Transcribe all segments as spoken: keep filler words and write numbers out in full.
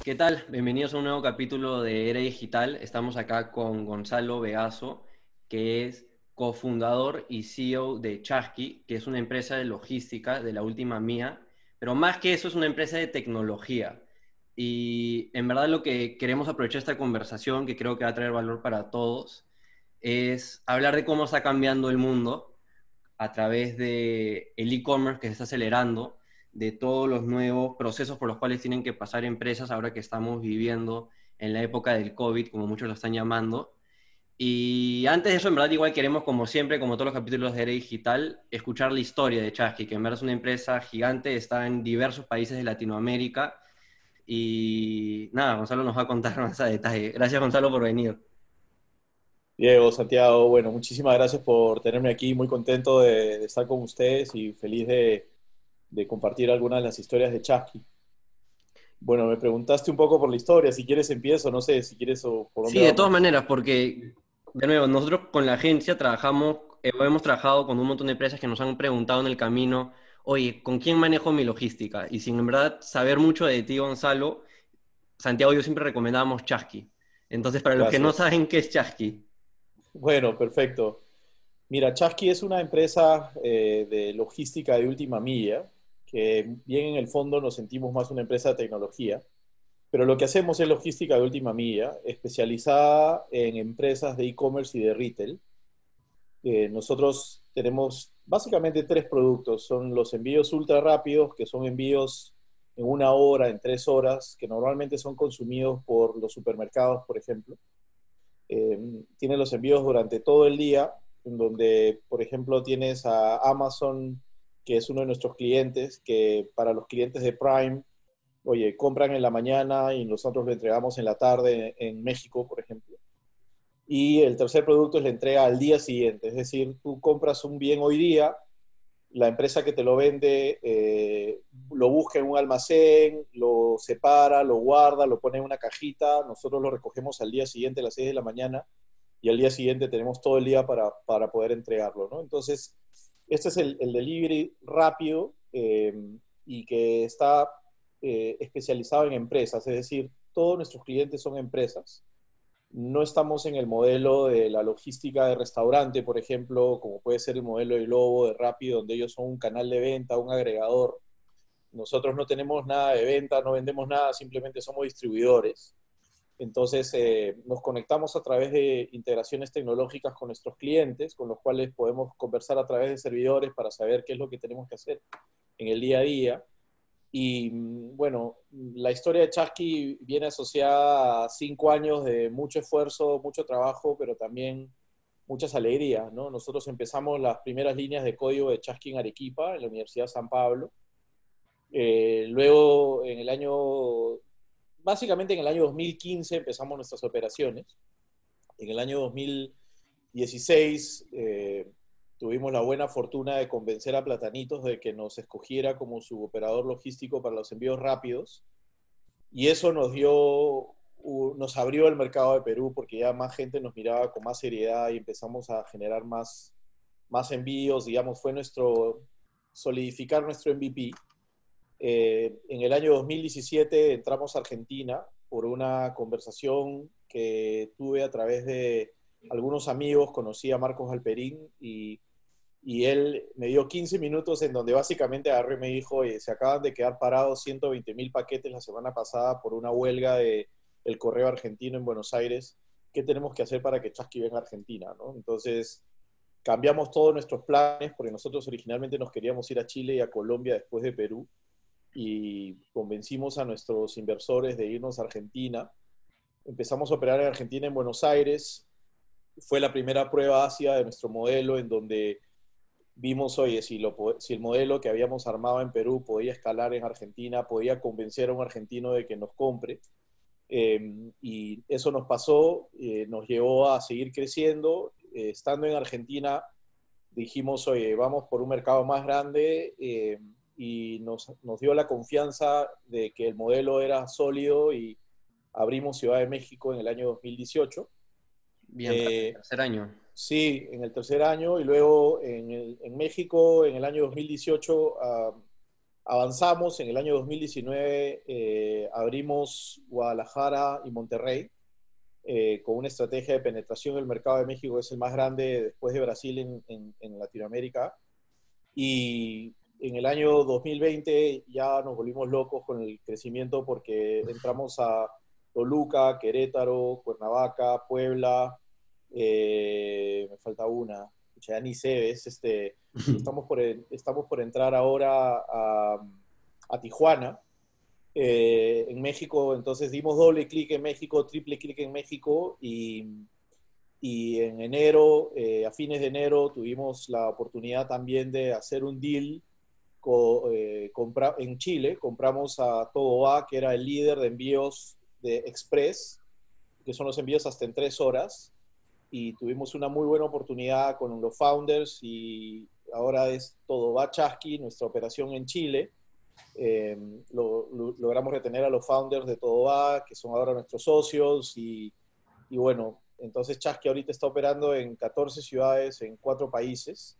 ¿Qué tal? Bienvenidos a un nuevo capítulo de Era Digital. Estamos acá con Gonzalo Vegaso, que es cofundador y C E O de Chasqui, que es una empresa de logística de la última mía, pero más que eso es una empresa de tecnología. Y en verdad lo que queremos aprovechar esta conversación, que creo que va a traer valor para todos, es hablar de cómo está cambiando el mundo a través de el e-commerce que se está acelerando, de todos los nuevos procesos por los cuales tienen que pasar empresas ahora que estamos viviendo en la época del COVID, como muchos lo están llamando. Y antes de eso, en verdad, igual queremos, como siempre, como todos los capítulos de Era Digital, escuchar la historia de Chasqui, que en verdad es una empresa gigante, está en diversos países de Latinoamérica. Y nada, Gonzalo nos va a contar más a detalle. Gracias, Gonzalo, por venir. Diego, Santiago, bueno, muchísimas gracias por tenerme aquí, muy contento de, de estar con ustedes y feliz de, de compartir algunas de las historias de Chasqui. Bueno, me preguntaste un poco por la historia, si quieres empiezo, no sé, si quieres o por dónde Sí, de todas vamos. maneras, porque, de nuevo, nosotros con la agencia trabajamos, eh, hemos trabajado con un montón de empresas que nos han preguntado en el camino, oye, ¿con quién manejo mi logística? Y sin en verdad saber mucho de ti, Gonzalo, Santiago y yo siempre recomendamos Chasqui. Entonces, para los que no Gracias. saben qué es Chasqui. Bueno, perfecto. Mira, Chasqui es una empresa eh, de logística de última milla, que bien en el fondo nos sentimos más una empresa de tecnología, pero lo que hacemos es logística de última milla, especializada en empresas de e-commerce y de retail. Eh, nosotros tenemos básicamente tres productos. Son los envíos ultra rápidos, que son envíos en una hora, en tres horas, que normalmente son consumidos por los supermercados, por ejemplo. Eh, tiene los envíos durante todo el día, en donde, por ejemplo, tienes a Amazon, que es uno de nuestros clientes, que para los clientes de Prime, oye, compran en la mañana y nosotros lo entregamos en la tarde en México, por ejemplo. Y el tercer producto es la entrega al día siguiente, es decir, tú compras un bien hoy día, la empresa que te lo vende eh, lo busca en un almacén, lo separa, lo guarda, lo pone en una cajita, nosotros lo recogemos al día siguiente a las seis de la mañana y al día siguiente tenemos todo el día para, para poder entregarlo, ¿no? Entonces, este es el, el delivery rápido eh, y que está eh, especializado en empresas, es decir, todos nuestros clientes son empresas. No estamos en el modelo de la logística de restaurante, por ejemplo, como puede ser el modelo de Globo, de Rappi, donde ellos son un canal de venta, un agregador. Nosotros no tenemos nada de venta, no vendemos nada, simplemente somos distribuidores. Entonces, eh, nos conectamos a través de integraciones tecnológicas con nuestros clientes, con los cuales podemos conversar a través de servidores para saber qué es lo que tenemos que hacer en el día a día. Y bueno, la historia de Chasqui viene asociada a cinco años de mucho esfuerzo, mucho trabajo, pero también muchas alegrías, ¿no? Nosotros empezamos las primeras líneas de código de Chasqui en Arequipa, en la Universidad San Pablo. Eh, luego, en el año, básicamente en el año dos mil quince empezamos nuestras operaciones. En el año dos mil dieciséis eh, tuvimos la buena fortuna de convencer a Platanitos de que nos escogiera como su operador logístico para los envíos rápidos. Y eso nos dio, nos abrió el mercado de Perú porque ya más gente nos miraba con más seriedad y empezamos a generar más, más envíos, digamos, fue nuestro, solidificar nuestro M V P. Eh, en el año dos mil diecisiete entramos a Argentina por una conversación que tuve a través de algunos amigos, conocí a Marcos Alperín y, y él me dio quince minutos en donde básicamente agarré y me dijo, oye, se acaban de quedar parados ciento veinte mil paquetes la semana pasada por una huelga de el correo argentino en Buenos Aires. ¿Qué tenemos que hacer para que Chasqui venga a Argentina? ¿No? Entonces cambiamos todos nuestros planes porque nosotros originalmente nos queríamos ir a Chile y a Colombia después de Perú y convencimos a nuestros inversores de irnos a Argentina. Empezamos a operar en Argentina, en Buenos Aires. Fue la primera prueba ácida de nuestro modelo en donde vimos, oye, si, lo, si el modelo que habíamos armado en Perú podía escalar en Argentina, podía convencer a un argentino de que nos compre. Eh, y eso nos pasó, eh, nos llevó a seguir creciendo. Eh, estando en Argentina, dijimos, oye, vamos por un mercado más grande eh, y nos, nos dio la confianza de que el modelo era sólido y abrimos Ciudad de México en el año dos mil dieciocho. Bien, para el Eh, tercer año. sí, en el tercer año y luego en, el, en México en el año dos mil dieciocho uh, avanzamos, en el año dos mil diecinueve eh, abrimos Guadalajara y Monterrey eh, con una estrategia de penetración del mercado de México, que es el más grande después de Brasil en, en, en Latinoamérica. Y en el año dos mil veinte ya nos volvimos locos con el crecimiento porque entramos a Toluca, Querétaro, Cuernavaca, Puebla, eh, me falta una, ya ni sé, es este, estamos por, estamos por entrar ahora a, a Tijuana, eh, en México. Entonces dimos doble clic en México, triple clic en México, y, y en enero, eh, a fines de enero, tuvimos la oportunidad también de hacer un deal co, eh, compra, en Chile. Compramos a Todoba, que era el líder de envíos de Express, que son los envíos hasta en tres horas, y tuvimos una muy buena oportunidad con los founders, y ahora es Todoba Chasqui, nuestra operación en Chile. Eh, lo, lo, logramos retener a los founders de Todoba, que son ahora nuestros socios, y, y bueno, entonces Chasqui ahorita está operando en catorce ciudades, en cuatro países,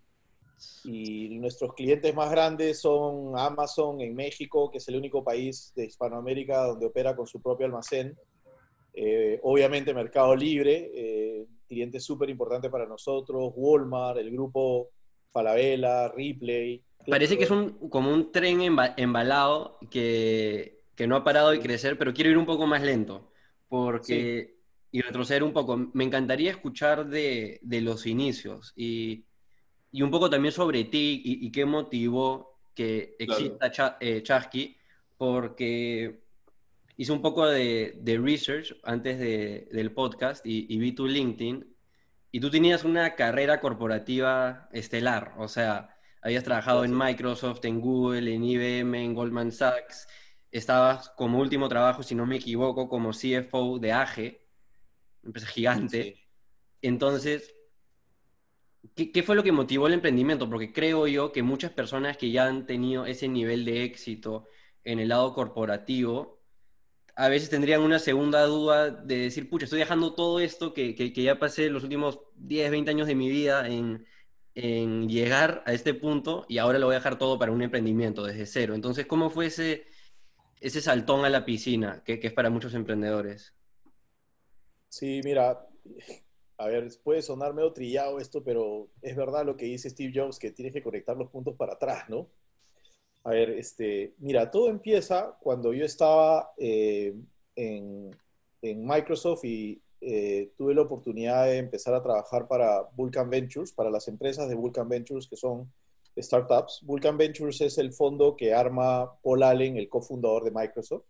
y nuestros clientes más grandes son Amazon en México, que es el único país de Hispanoamérica donde opera con su propio almacén. Eh, obviamente Mercado Libre, eh, cliente súper importante para nosotros, Walmart, el grupo Falabella, Ripley. Parece que Claro. es un, como un tren emba- embalado que, que no ha parado de Sí, crecer, pero quiero ir un poco más lento, sí, porque, y retroceder un poco. Me encantaría escuchar de, de los inicios y, y un poco también sobre ti y, y qué motivó que claro. exista Cha- eh, Chasqui, porque hice un poco de, de research antes de- del podcast y, y vi tu LinkedIn y tú tenías una carrera corporativa estelar, o sea, habías trabajado en Gracias. Microsoft, en Google, en I B M, en Goldman Sachs, estabas como último trabajo, si no me equivoco, como C F O de A G E, empresa gigante. Sí. Entonces, ¿qué, qué fue lo que motivó el emprendimiento? Porque creo yo que muchas personas que ya han tenido ese nivel de éxito en el lado corporativo, a veces tendrían una segunda duda de decir, pucha, estoy dejando todo esto que, que, que ya pasé los últimos diez veinte años de mi vida en, en llegar a este punto y ahora lo voy a dejar todo para un emprendimiento desde cero. Entonces, ¿cómo fue ese, ese saltón a la piscina que, que es para muchos emprendedores? Sí, mira, a ver, puede sonar medio trillado esto, pero es verdad lo que dice Steve Jobs, que tienes que conectar los puntos para atrás, ¿no? A ver, este, mira, todo empieza cuando yo estaba eh, en, en Microsoft, y eh, tuve la oportunidad de empezar a trabajar para Vulcan Ventures, para las empresas de Vulcan Ventures, que son startups. Vulcan Ventures es el fondo que arma Paul Allen, el cofundador de Microsoft.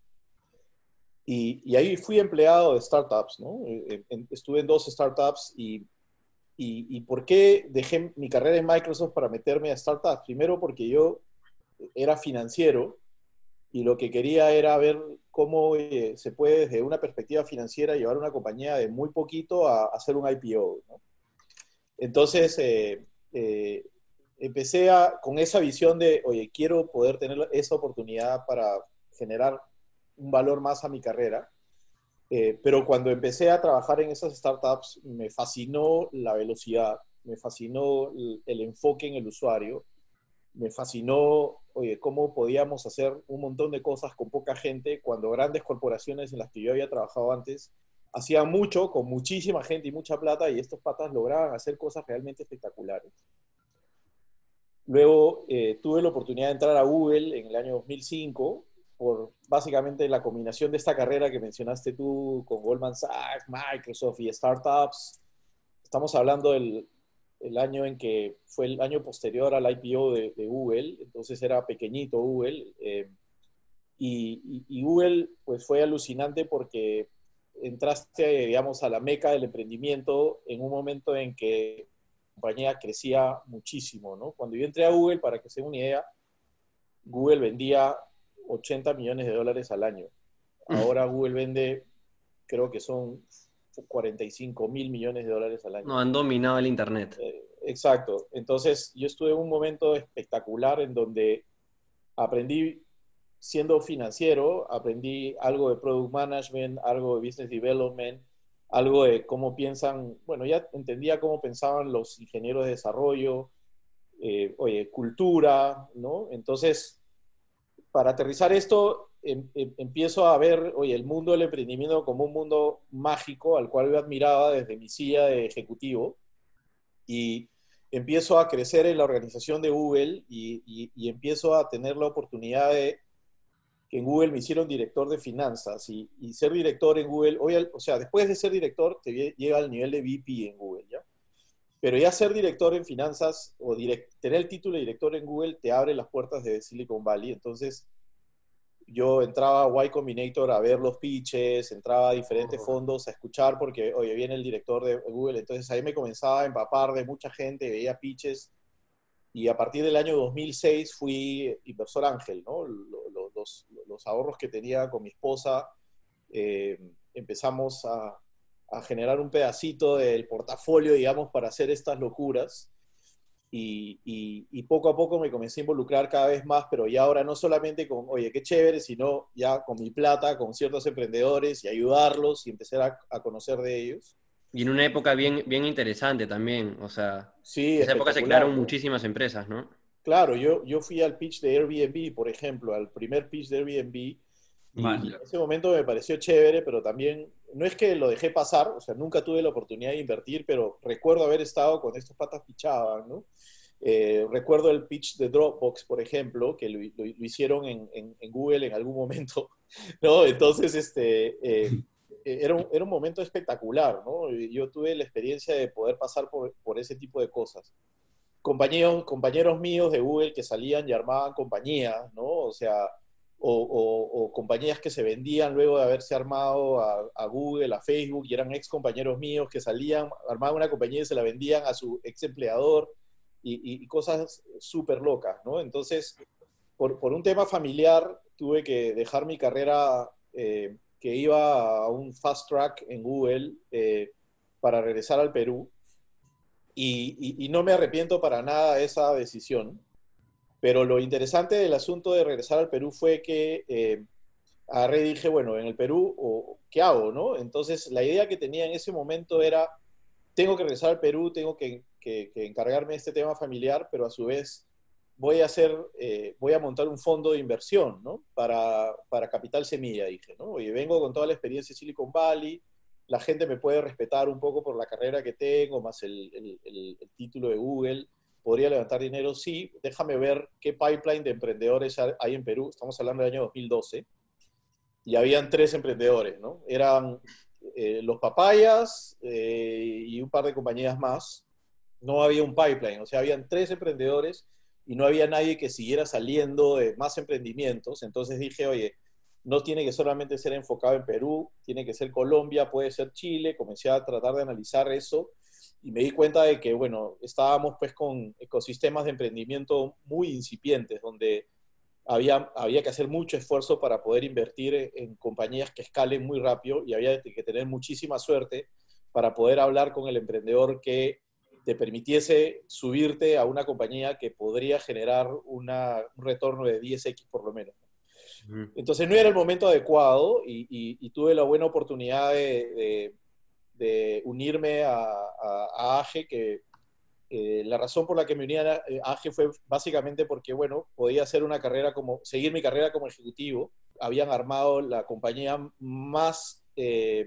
Y, y ahí fui empleado de startups, ¿no? Eh, en- estuve en dos startups. Y, y, ¿Y por qué dejé mi carrera en Microsoft para meterme a startups? Primero porque yo era financiero, y lo que quería era ver cómo eh, se puede desde una perspectiva financiera llevar una compañía de muy poquito a, a hacer un I P O, ¿no? Entonces, eh, eh, empecé a, con esa visión de, oye, quiero poder tener esa oportunidad para generar un valor más a mi carrera. Eh, pero cuando empecé a trabajar en esas startups, me fascinó la velocidad, me fascinó el, el enfoque en el usuario, me fascinó, oye, cómo podíamos hacer un montón de cosas con poca gente, cuando grandes corporaciones en las que yo había trabajado antes hacían mucho con muchísima gente y mucha plata, y estos patas lograban hacer cosas realmente espectaculares. Luego eh, tuve la oportunidad de entrar a Google en el año dos mil cinco, por básicamente la combinación de esta carrera que mencionaste tú con Goldman Sachs, Microsoft y startups. Estamos hablando del el año en que fue el año posterior al I P O de, de Google, entonces era pequeñito Google. Eh, y, y, y Google pues fue alucinante porque entraste, digamos, a la meca del emprendimiento en un momento en que la compañía crecía muchísimo, ¿no? Cuando yo entré a Google, para que se den una idea, Google vendía ochenta millones de dólares al año. Ahora Google vende, creo que son cuarenta y cinco mil millones de dólares al año. No, han dominado el Internet. Eh, exacto. Entonces, yo estuve en un momento espectacular en donde aprendí, siendo financiero, aprendí algo de product management, algo de business development, algo de cómo piensan, bueno, ya entendía cómo pensaban los ingenieros de desarrollo, eh, oye, cultura, ¿no? Entonces, para aterrizar esto, em, em, empiezo a ver, oye, el mundo del emprendimiento como un mundo mágico al cual yo admiraba desde mi silla de ejecutivo y empiezo a crecer en la organización de Google y, y, y empiezo a tener la oportunidad de que en Google me hicieron director de finanzas y, y ser director en Google, hoy, o sea, después de ser director te llega al nivel de V P en Google, ¿ya? Pero ya ser director en finanzas o direct, tener el título de director en Google te abre las puertas de Silicon Valley. Entonces, yo entraba a Y Combinator a ver los pitches, entraba a diferentes Oh. fondos a escuchar porque, oye, viene el director de Google. Entonces, ahí me comenzaba a empapar de mucha gente, veía pitches. Y a partir del año dos mil seis fui inversor ángel, ¿no? Los, los, los ahorros que tenía con mi esposa, eh, empezamos a, a generar un pedacito del portafolio, digamos, para hacer estas locuras. Y, y, y, poco a poco me comencé a involucrar cada vez más, pero ya ahora no solamente con, oye, qué chévere, sino ya con mi plata, con ciertos emprendedores y ayudarlos y empezar a, a conocer de ellos. Y en una época bien, bien interesante también, o sea, Sí, en esa época se crearon espectacular, ¿no? muchísimas empresas, ¿no? Claro, yo, yo fui al pitch de Airbnb, por ejemplo, al primer pitch de Airbnb, y, y Man, en ese momento me pareció chévere, pero también, no es que lo dejé pasar, o sea, nunca tuve la oportunidad de invertir, pero recuerdo haber estado cuando estos patas pichaban, ¿no? Eh, recuerdo el pitch de Dropbox, por ejemplo, que lo, lo, lo hicieron en, en, en, Google en algún momento, ¿no? Entonces, este, eh, era, un, era un momento espectacular, ¿no? Yo tuve la experiencia de poder pasar por, por ese tipo de cosas. Compañeros, compañeros míos de Google que salían y armaban compañías, ¿no? O sea, o, o, o compañías que se vendían luego de haberse armado a, a Google, a Facebook, y eran ex compañeros míos que salían, armaban una compañía y se la vendían a su ex empleador, y, y, y cosas súper locas, ¿no? Entonces, por, por un tema familiar, tuve que dejar mi carrera, eh, que iba a un fast track en Google, eh, para regresar al Perú. Y, y, y no me arrepiento para nada de esa decisión, pero lo interesante del asunto de regresar al Perú fue que eh, agarré y dije, bueno, en el Perú, o, ¿qué hago, no? Entonces, la idea que tenía en ese momento era, tengo que regresar al Perú, tengo que, que, que encargarme de este tema familiar, pero a su vez voy a hacer, eh, voy a montar un fondo de inversión, ¿no? Para, para Capital Semilla, dije, ¿no? Oye, vengo con toda la experiencia de Silicon Valley, la gente me puede respetar un poco por la carrera que tengo, más el, el, el, el título de Google, podría levantar dinero, sí, déjame ver qué pipeline de emprendedores hay en Perú, estamos hablando del año dos mil doce, y habían tres emprendedores, ¿no? Eran eh, los Papayas eh, y un par de compañías más. No había un pipeline, o sea, habían tres emprendedores y no había nadie que siguiera saliendo de más emprendimientos. Entonces dije, oye, no tiene que solamente ser enfocado en Perú, tiene que ser Colombia, puede ser Chile. Comencé a tratar de analizar eso y me di cuenta de que, bueno, estábamos pues con ecosistemas de emprendimiento muy incipientes, donde había, había que hacer mucho esfuerzo para poder invertir en compañías que escalen muy rápido y había que tener muchísima suerte para poder hablar con el emprendedor que te permitiese subirte a una compañía que podría generar una, un retorno de diez equis por lo menos. Entonces no era el momento adecuado y, y, y tuve la buena oportunidad de, de, de unirme a, a, a A G E, que eh, la razón por la que me uní a A G E fue básicamente porque, bueno, podía hacer una carrera como, seguir mi carrera como ejecutivo. Habían armado la compañía más, eh,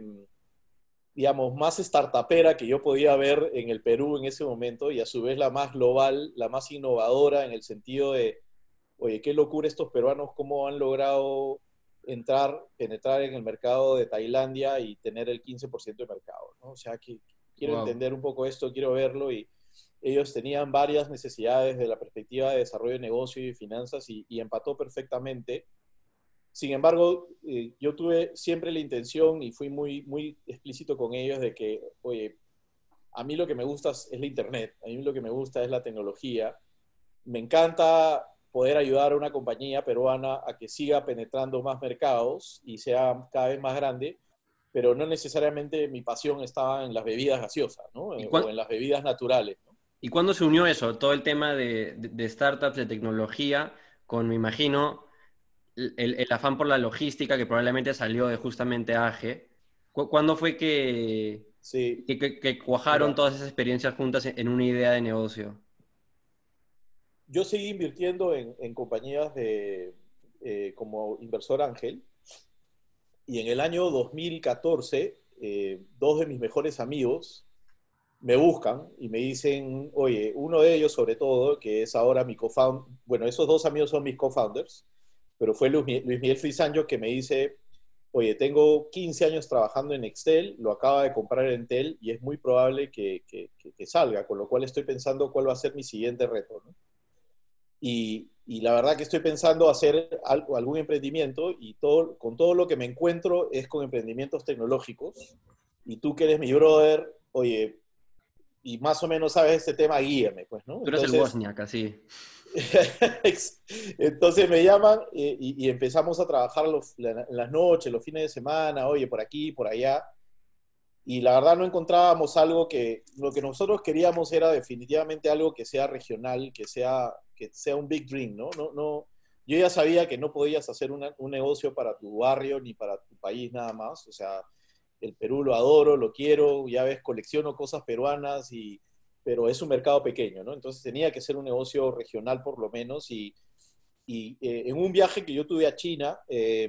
digamos, más startupera que yo podía ver en el Perú en ese momento y a su vez la más global, la más innovadora en el sentido de, oye, qué locura estos peruanos, cómo han logrado entrar, penetrar en el mercado de Tailandia y tener el quince por ciento de mercado, ¿no? O sea, que quiero Wow. entender un poco esto, quiero verlo y ellos tenían varias necesidades de la perspectiva de desarrollo de negocio y de finanzas y, y empató perfectamente. Sin embargo, eh, yo tuve siempre la intención y fui muy, muy explícito con ellos de que, oye, a mí lo que me gusta es la Internet, a mí lo que me gusta es la tecnología. Me encanta poder ayudar a una compañía peruana a que siga penetrando más mercados y sea cada vez más grande, pero no necesariamente mi pasión estaba en las bebidas gaseosas, ¿no? ¿Y, O en las bebidas naturales, ¿no? ¿Y cuándo se unió eso? Todo el tema de, de, de startups, de tecnología, con, me imagino, el, el, afán por la logística que probablemente salió de justamente A G E. ¿Cu ¿Cuándo fue que, sí. que, que, que cuajaron Mira, todas esas experiencias juntas en una idea de negocio? yo seguí invirtiendo en, en compañías de, eh, como inversor ángel. Y en el año dos mil catorce, eh, dos de mis mejores amigos me buscan y me dicen, oye, uno de ellos sobre todo, que es ahora mi co-founder, bueno, esos dos amigos son mis co-founders, pero fue Luis, Luis Miguel Frisancho que me dice, oye, tengo quince años trabajando en Excel, lo acaba de comprar Entel y es muy probable que, que, que, que salga, con lo cual estoy pensando cuál va a ser mi siguiente reto, ¿no? Y, y, la verdad que estoy pensando hacer algo, algún emprendimiento y todo, con todo lo que me encuentro es con emprendimientos tecnológicos. Y tú que eres mi brother, oye, y más o menos sabes este tema, guíame, pues, ¿no? Tú eres el Entonces, Wozniak, así. entonces me llaman y, y, y empezamos a trabajar los, la, las noches, los fines de semana, oye, por aquí, por allá. Y la verdad no encontrábamos algo que, lo que nosotros queríamos era definitivamente algo que sea regional, que sea, que sea un big dream, ¿no? No, no, yo ya sabía que no podías hacer una, un negocio para tu barrio ni para tu país nada más, o sea, el Perú lo adoro, lo quiero, ya ves, colecciono cosas peruanas, y, pero es un mercado pequeño, ¿no? Entonces tenía que ser un negocio regional por lo menos, y, y eh, en un viaje que yo tuve a China, eh,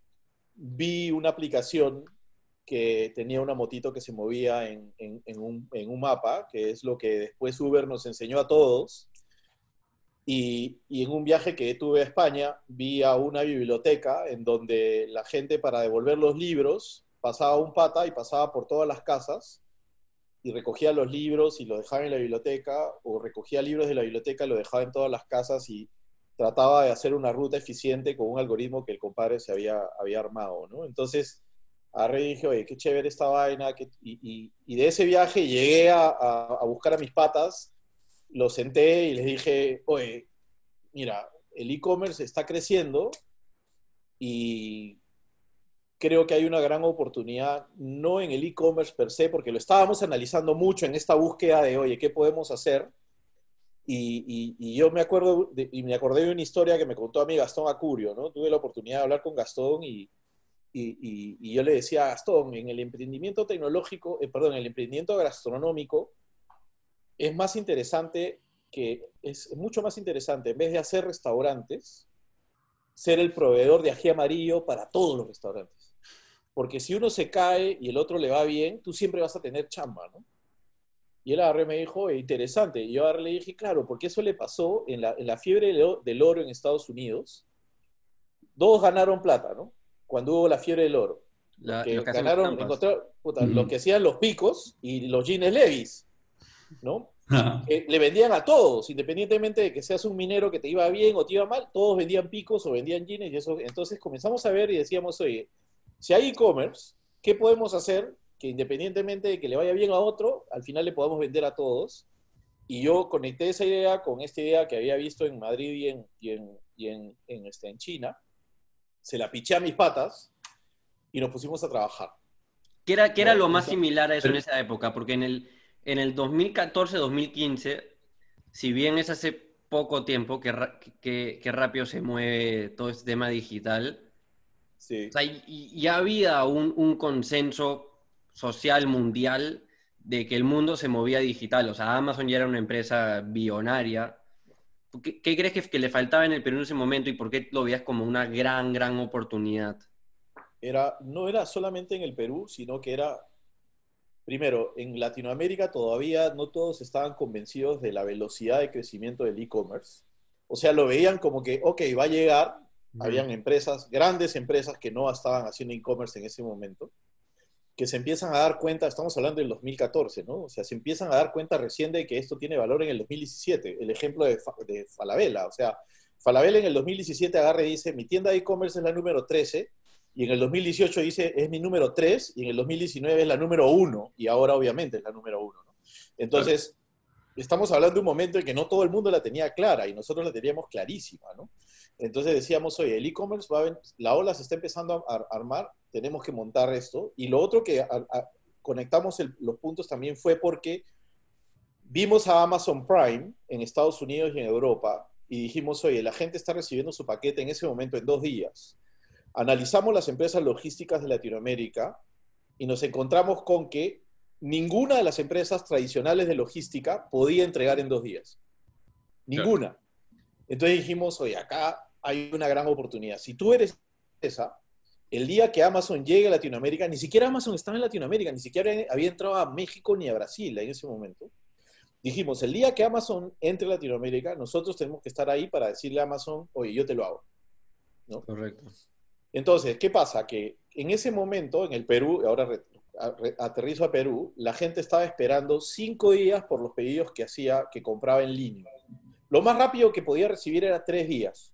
vi una aplicación que tenía una motito que se movía en, en, en, un, en un mapa, que es lo que después Uber nos enseñó a todos. Y, y, en un viaje que tuve a España, vi a una biblioteca en donde la gente para devolver los libros pasaba un pata y pasaba por todas las casas y recogía los libros y los dejaba en la biblioteca, o recogía libros de la biblioteca y los dejaba en todas las casas, y trataba de hacer una ruta eficiente con un algoritmo que el compadre se había, había armado, ¿no? Entonces, agarré y dije, oye, qué chévere esta vaina. Que, y, y, y de ese viaje llegué a, a, a buscar a mis patas, los senté y les dije, oye, mira, el e-commerce está creciendo y creo que hay una gran oportunidad, no en el e-commerce per se, porque lo estábamos analizando mucho en esta búsqueda de, oye, ¿qué podemos hacer? Y, y, y yo me acuerdo, de, y me acordé de una historia que me contó a mí Gastón Acurio, ¿no? Tuve la oportunidad de hablar con Gastón y, y, y, y yo le decía a Gastón, en el emprendimiento tecnológico, eh, perdón, en el emprendimiento gastronómico, es más interesante, que es mucho más interesante, en vez de hacer restaurantes, ser el proveedor de ají amarillo para todos los restaurantes. Porque si uno se cae y el otro le va bien, tú siempre vas a tener chamba, ¿no? Y él agarré y me dijo, eh, interesante. Y yo agarré y le dije, claro, porque eso le pasó en la, en la fiebre del oro en Estados Unidos. Dos ganaron plata, ¿no? Cuando hubo la fiebre del oro. Los La, que los que hacen las ganaron, trampas. encontraron, puta, los Ujú. que hacían los picos y los jeans Levi's, ¿no? Que le vendían a todos, independientemente de que seas un minero que te iba bien o te iba mal, todos vendían picos o vendían jeans y eso. Entonces comenzamos a ver y decíamos, oye, si hay e-commerce, ¿qué podemos hacer que independientemente de que le vaya bien a otro, al final le podamos vender a todos? Y yo conecté esa idea con esta idea que había visto en Madrid y en, y en, y en, en, este, en China. Se la piché a mis patas y nos pusimos a trabajar. ¿Qué era, qué era ¿No? lo más Entonces, similar a eso en Pero- esa época? Porque en el, en el dos mil catorce, dos mil quince, si bien es hace poco tiempo que, ra- que, que rápido se mueve todo este tema digital, o sí. sea, y- y ya había un, un consenso social mundial de que el mundo se movía digital. O sea, Amazon ya era una empresa billonaria. ¿Tú ¿Qué, qué crees que, que le faltaba en el Perú en ese momento y por qué lo veías como una gran, gran oportunidad? Era, no era solamente en el Perú, sino que era, primero, en Latinoamérica todavía no todos estaban convencidos de la velocidad de crecimiento del e-commerce. O sea, lo veían como que, ok, va a llegar. Ujú. Habían empresas, grandes empresas que no estaban haciendo e-commerce en ese momento, que se empiezan a dar cuenta, estamos hablando del dos mil catorce, ¿no? O sea, se empiezan a dar cuenta recién de que esto tiene valor en el dos mil diecisiete. El ejemplo de, de Falabella, o sea, Falabella en el dos mil diecisiete agarra y dice, mi tienda de e-commerce es la número trece, y en el dos mil dieciocho dice, es mi número tres, y en el dos mil diecinueve es la número uno, y ahora obviamente es la número uno, ¿no? Claro. Entonces, estamos hablando de un momento en que no todo el mundo la tenía clara, y nosotros la teníamos clarísima, ¿no? Entonces decíamos, oye, el e-commerce, va a, la ola se está empezando a, a armar, tenemos que montar esto. Y lo otro que a, a, conectamos el, los puntos también fue porque vimos a Amazon Prime en Estados Unidos y en Europa y dijimos, oye, la gente está recibiendo su paquete en ese momento en dos días. Analizamos las empresas logísticas de Latinoamérica y nos encontramos con que ninguna de las empresas tradicionales de logística podía entregar en dos días. Claro. Ninguna. Entonces dijimos, oye, acá hay una gran oportunidad. Si tú eres esa, el día que Amazon llegue a Latinoamérica, ni siquiera Amazon estaba en Latinoamérica, ni siquiera había entrado a México ni a Brasil en ese momento. Dijimos, el día que Amazon entre a Latinoamérica, nosotros tenemos que estar ahí para decirle a Amazon, oye, yo te lo hago, ¿no? Correcto. Entonces, ¿qué pasa? Que en ese momento, en el Perú, ahora re, re, aterrizo a Perú, la gente estaba esperando cinco días por los pedidos que hacía, que compraba en línea. Lo más rápido que podía recibir era tres días.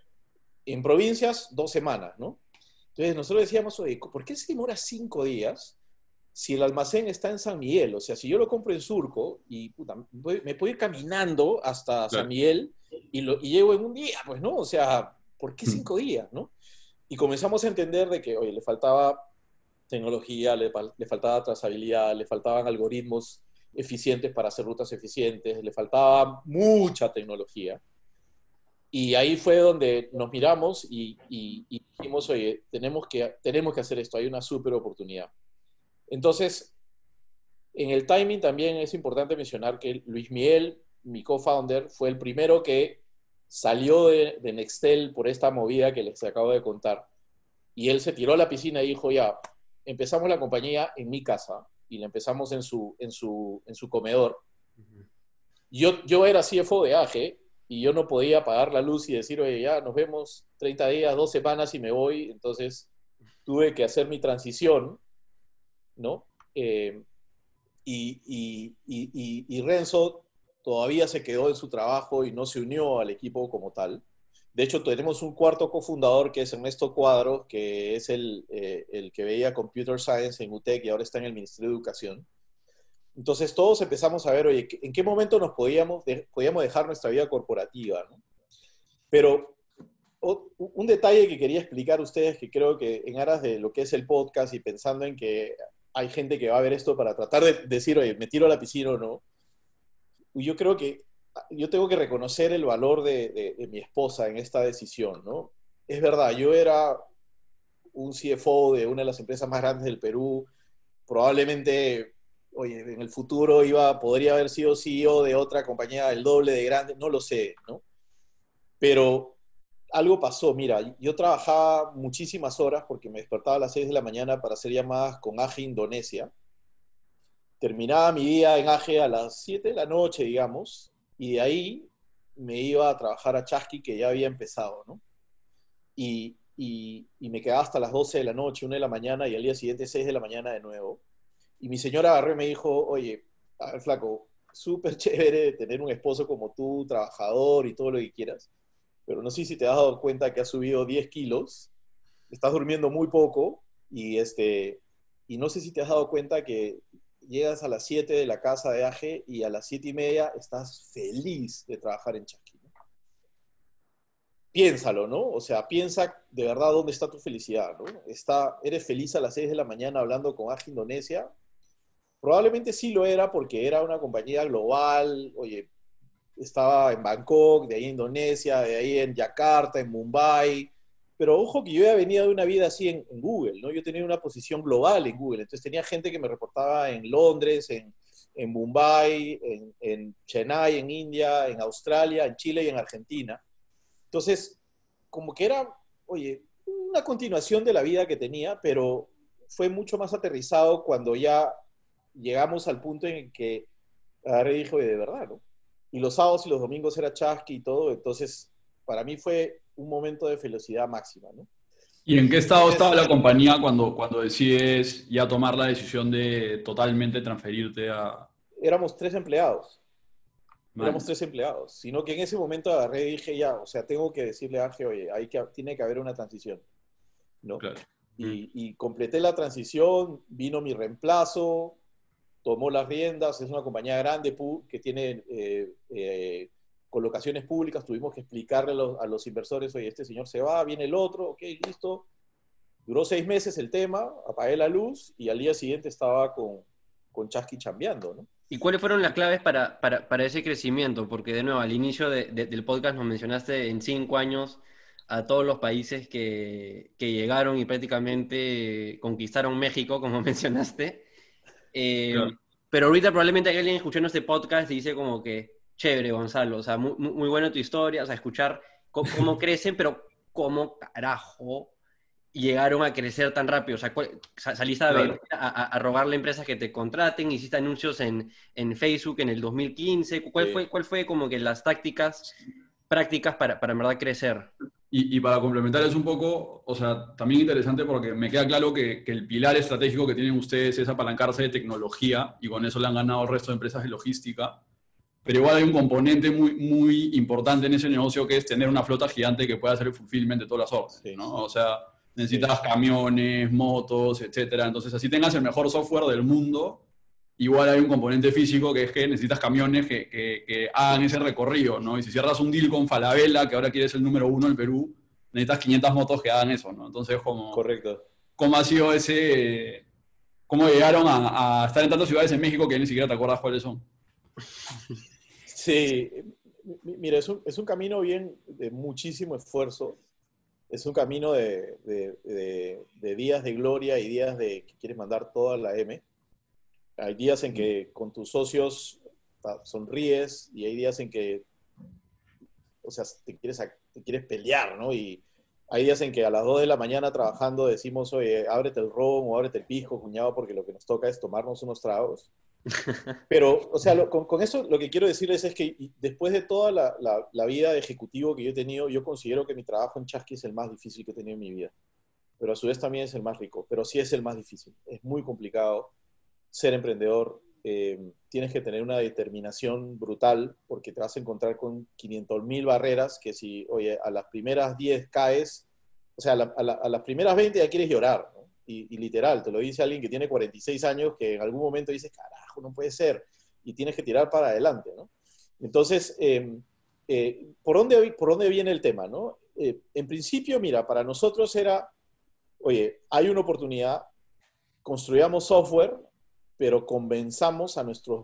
En provincias, dos semanas, ¿no? Entonces nosotros decíamos, oye, ¿por qué se demora cinco días si el almacén está en San Miguel? O sea, si yo lo compro en Surco y puta, me puedo ir caminando hasta claro. San Miguel y, lo, y llego en un día, pues, ¿no? O sea, ¿por qué cinco días, no? Y comenzamos a entender de que, oye, le faltaba tecnología, le, le faltaba trazabilidad, le faltaban algoritmos eficientes para hacer rutas eficientes, le faltaba mucha tecnología. Y ahí fue donde nos miramos y, y, y dijimos, oye, tenemos que, tenemos que hacer esto, hay una súper oportunidad. Entonces, en el timing también es importante mencionar que Luis Miguel, mi co-founder, fue el primero que salió de, de Nextel por esta movida que les acabo de contar. Y él se tiró a la piscina y dijo, ya, empezamos la compañía en mi casa y la empezamos en su, en su, en su comedor. Uh-huh. Yo, yo era C F O de A G E y yo no podía apagar la luz y decir, oye, ya nos vemos treinta días, dos semanas y me voy. Entonces tuve que hacer mi transición, ¿no? Eh, y, y, y, y Renzo todavía se quedó en su trabajo y no se unió al equipo como tal. De hecho, tenemos un cuarto cofundador que es Ernesto Cuadros, que es el, eh, el que veía Computer Science en U T E C y ahora está en el Ministerio de Educación. Entonces todos empezamos a ver, oye, ¿en qué momento nos podíamos, de, podíamos dejar nuestra vida corporativa, ¿no? Pero o, un detalle que quería explicar a ustedes, que creo que en aras de lo que es el podcast y pensando en que hay gente que va a ver esto para tratar de decir, oye, ¿me tiro a la piscina o no? Yo creo que yo tengo que reconocer el valor de, de, de mi esposa en esta decisión, ¿no? Es verdad, yo era un C F O de una de las empresas más grandes del Perú, probablemente, oye, en el futuro iba, podría haber sido C E O de otra compañía el doble de grande, no lo sé, ¿no? Pero algo pasó, mira, yo trabajaba muchísimas horas porque me despertaba a las seis de la mañana para hacer llamadas con A G E Indonesia. Terminaba mi día en A G E a las siete de la noche, digamos, y de ahí me iba a trabajar a Chasqui, que ya había empezado, ¿no? Y, y, y me quedaba hasta las doce de la noche, una de la mañana, y al día siguiente seis de la mañana de nuevo. Y mi señora agarró y me dijo, oye, a ver, flaco, súper chévere tener un esposo como tú, trabajador y todo lo que quieras, pero no sé si te has dado cuenta que has subido diez kilos, estás durmiendo muy poco, y, este, y no sé si te has dado cuenta que llegas a las siete de la casa de A G E y a las siete y media estás feliz de trabajar en Chasqui, ¿no? Piénsalo, ¿no? O sea, piensa de verdad dónde está tu felicidad, ¿no? Está, ¿eres feliz a las seis de la mañana hablando con A G E Indonesia? Probablemente sí lo era porque era una compañía global, oye, estaba en Bangkok, de ahí en Indonesia, de ahí en Yakarta, en Mumbai. Pero ojo que yo ya venía de una vida así en, en Google, ¿no? Yo tenía una posición global en Google, entonces tenía gente que me reportaba en Londres, en, en Mumbai, en, en Chennai, en India, en Australia, en Chile y en Argentina. Entonces, como que era, oye, una continuación de la vida que tenía, pero fue mucho más aterrizado cuando ya llegamos al punto en que agarré y dije, oye, de verdad, ¿no? Y los sábados y los domingos era Chasqui y todo, entonces para mí fue un momento de felicidad máxima, ¿no? ¿Y en qué estado entonces, estaba la compañía cuando, cuando decides ya tomar la decisión de totalmente transferirte a...? Éramos tres empleados. Man. Éramos tres empleados. Sino que en ese momento agarré y dije, ya, o sea, tengo que decirle a Ángel, oye, hay que, tiene que haber una transición, ¿no? Claro. Y, y completé la transición, vino mi reemplazo, tomó las riendas, es una compañía grande que tiene eh, eh, colocaciones públicas, tuvimos que explicarle a los, a los inversores, oye, este señor se va, viene el otro, ok, listo. Duró seis meses el tema, apagué la luz y al día siguiente estaba con, con Chasqui chambeando, ¿no? ¿Y cuáles fueron las claves para, para, para ese crecimiento? Porque de nuevo, al inicio de, de, del podcast nos mencionaste en cinco años a todos los países que, que llegaron y prácticamente conquistaron México, como mencionaste. Eh, claro. Pero ahorita probablemente hay alguien escuchando este podcast y dice como que, chévere, Gonzalo, o sea, muy, muy buena tu historia, o sea, escuchar cómo crecen, pero cómo carajo llegaron a crecer tan rápido. O sea, saliste a, Claro. a, a rogarle a empresas que te contraten, hiciste anuncios en, en Facebook en el dos mil quince. ¿Cuál Sí. fue, cuál fue como que las tácticas prácticas para, para en verdad crecer? Y, y para complementar es un poco, o sea, también interesante porque me queda claro que, que el pilar estratégico que tienen ustedes es apalancarse de tecnología y con eso le han ganado al resto de empresas de logística. Pero igual hay un componente muy, muy importante en ese negocio que es tener una flota gigante que pueda hacer el fulfillment de todas las órdenes, Sí. ¿no? O sea, necesitas Sí. camiones, motos, etcétera. Entonces, así tengas el mejor software del mundo, igual hay un componente físico que es que necesitas camiones que, que, que hagan ese recorrido, ¿no? Y si cierras un deal con Falabella, que ahora quieres el número uno en Perú, necesitas quinientas motos que hagan eso, ¿no? Entonces, como, Correcto. ¿cómo ha sido ese... ¿Cómo llegaron a, a estar en tantas ciudades en México que ni siquiera te acuerdas cuáles son? Sí, mira, es un, es un camino bien de muchísimo esfuerzo. Es un camino de, de, de, de días de gloria y días de que quieres mandar toda la M. Hay días en que con tus socios sonríes y hay días en que, o sea, te quieres, te quieres pelear, ¿no? Y hay días en que a las dos de la mañana trabajando decimos, oye, ábrete el ron o ábrete el pisco, cuñado, porque lo que nos toca es tomarnos unos tragos. Pero, o sea, lo, con, con eso lo que quiero decirles es que después de toda la, la, la vida de ejecutivo que yo he tenido, yo considero que mi trabajo en Chasqui es el más difícil que he tenido en mi vida. Pero a su vez también es el más rico, pero sí es el más difícil. Es muy complicado ser emprendedor. Eh, tienes que tener una determinación brutal porque te vas a encontrar con quinientas mil barreras que si, oye, a las primeras diez caes, o sea, a, la, a, la, a las primeras veinte ya quieres llorar, ¿no? Y, y literal, te lo dice alguien que tiene cuarenta y seis años que en algún momento dices, carajo, no puede ser, y tienes que tirar para adelante, ¿no? Entonces, eh, eh, ¿por, dónde, ¿por dónde viene el tema, no? Eh, en principio, mira, para nosotros era, oye, hay una oportunidad, construyamos software, pero convenzamos a nuestros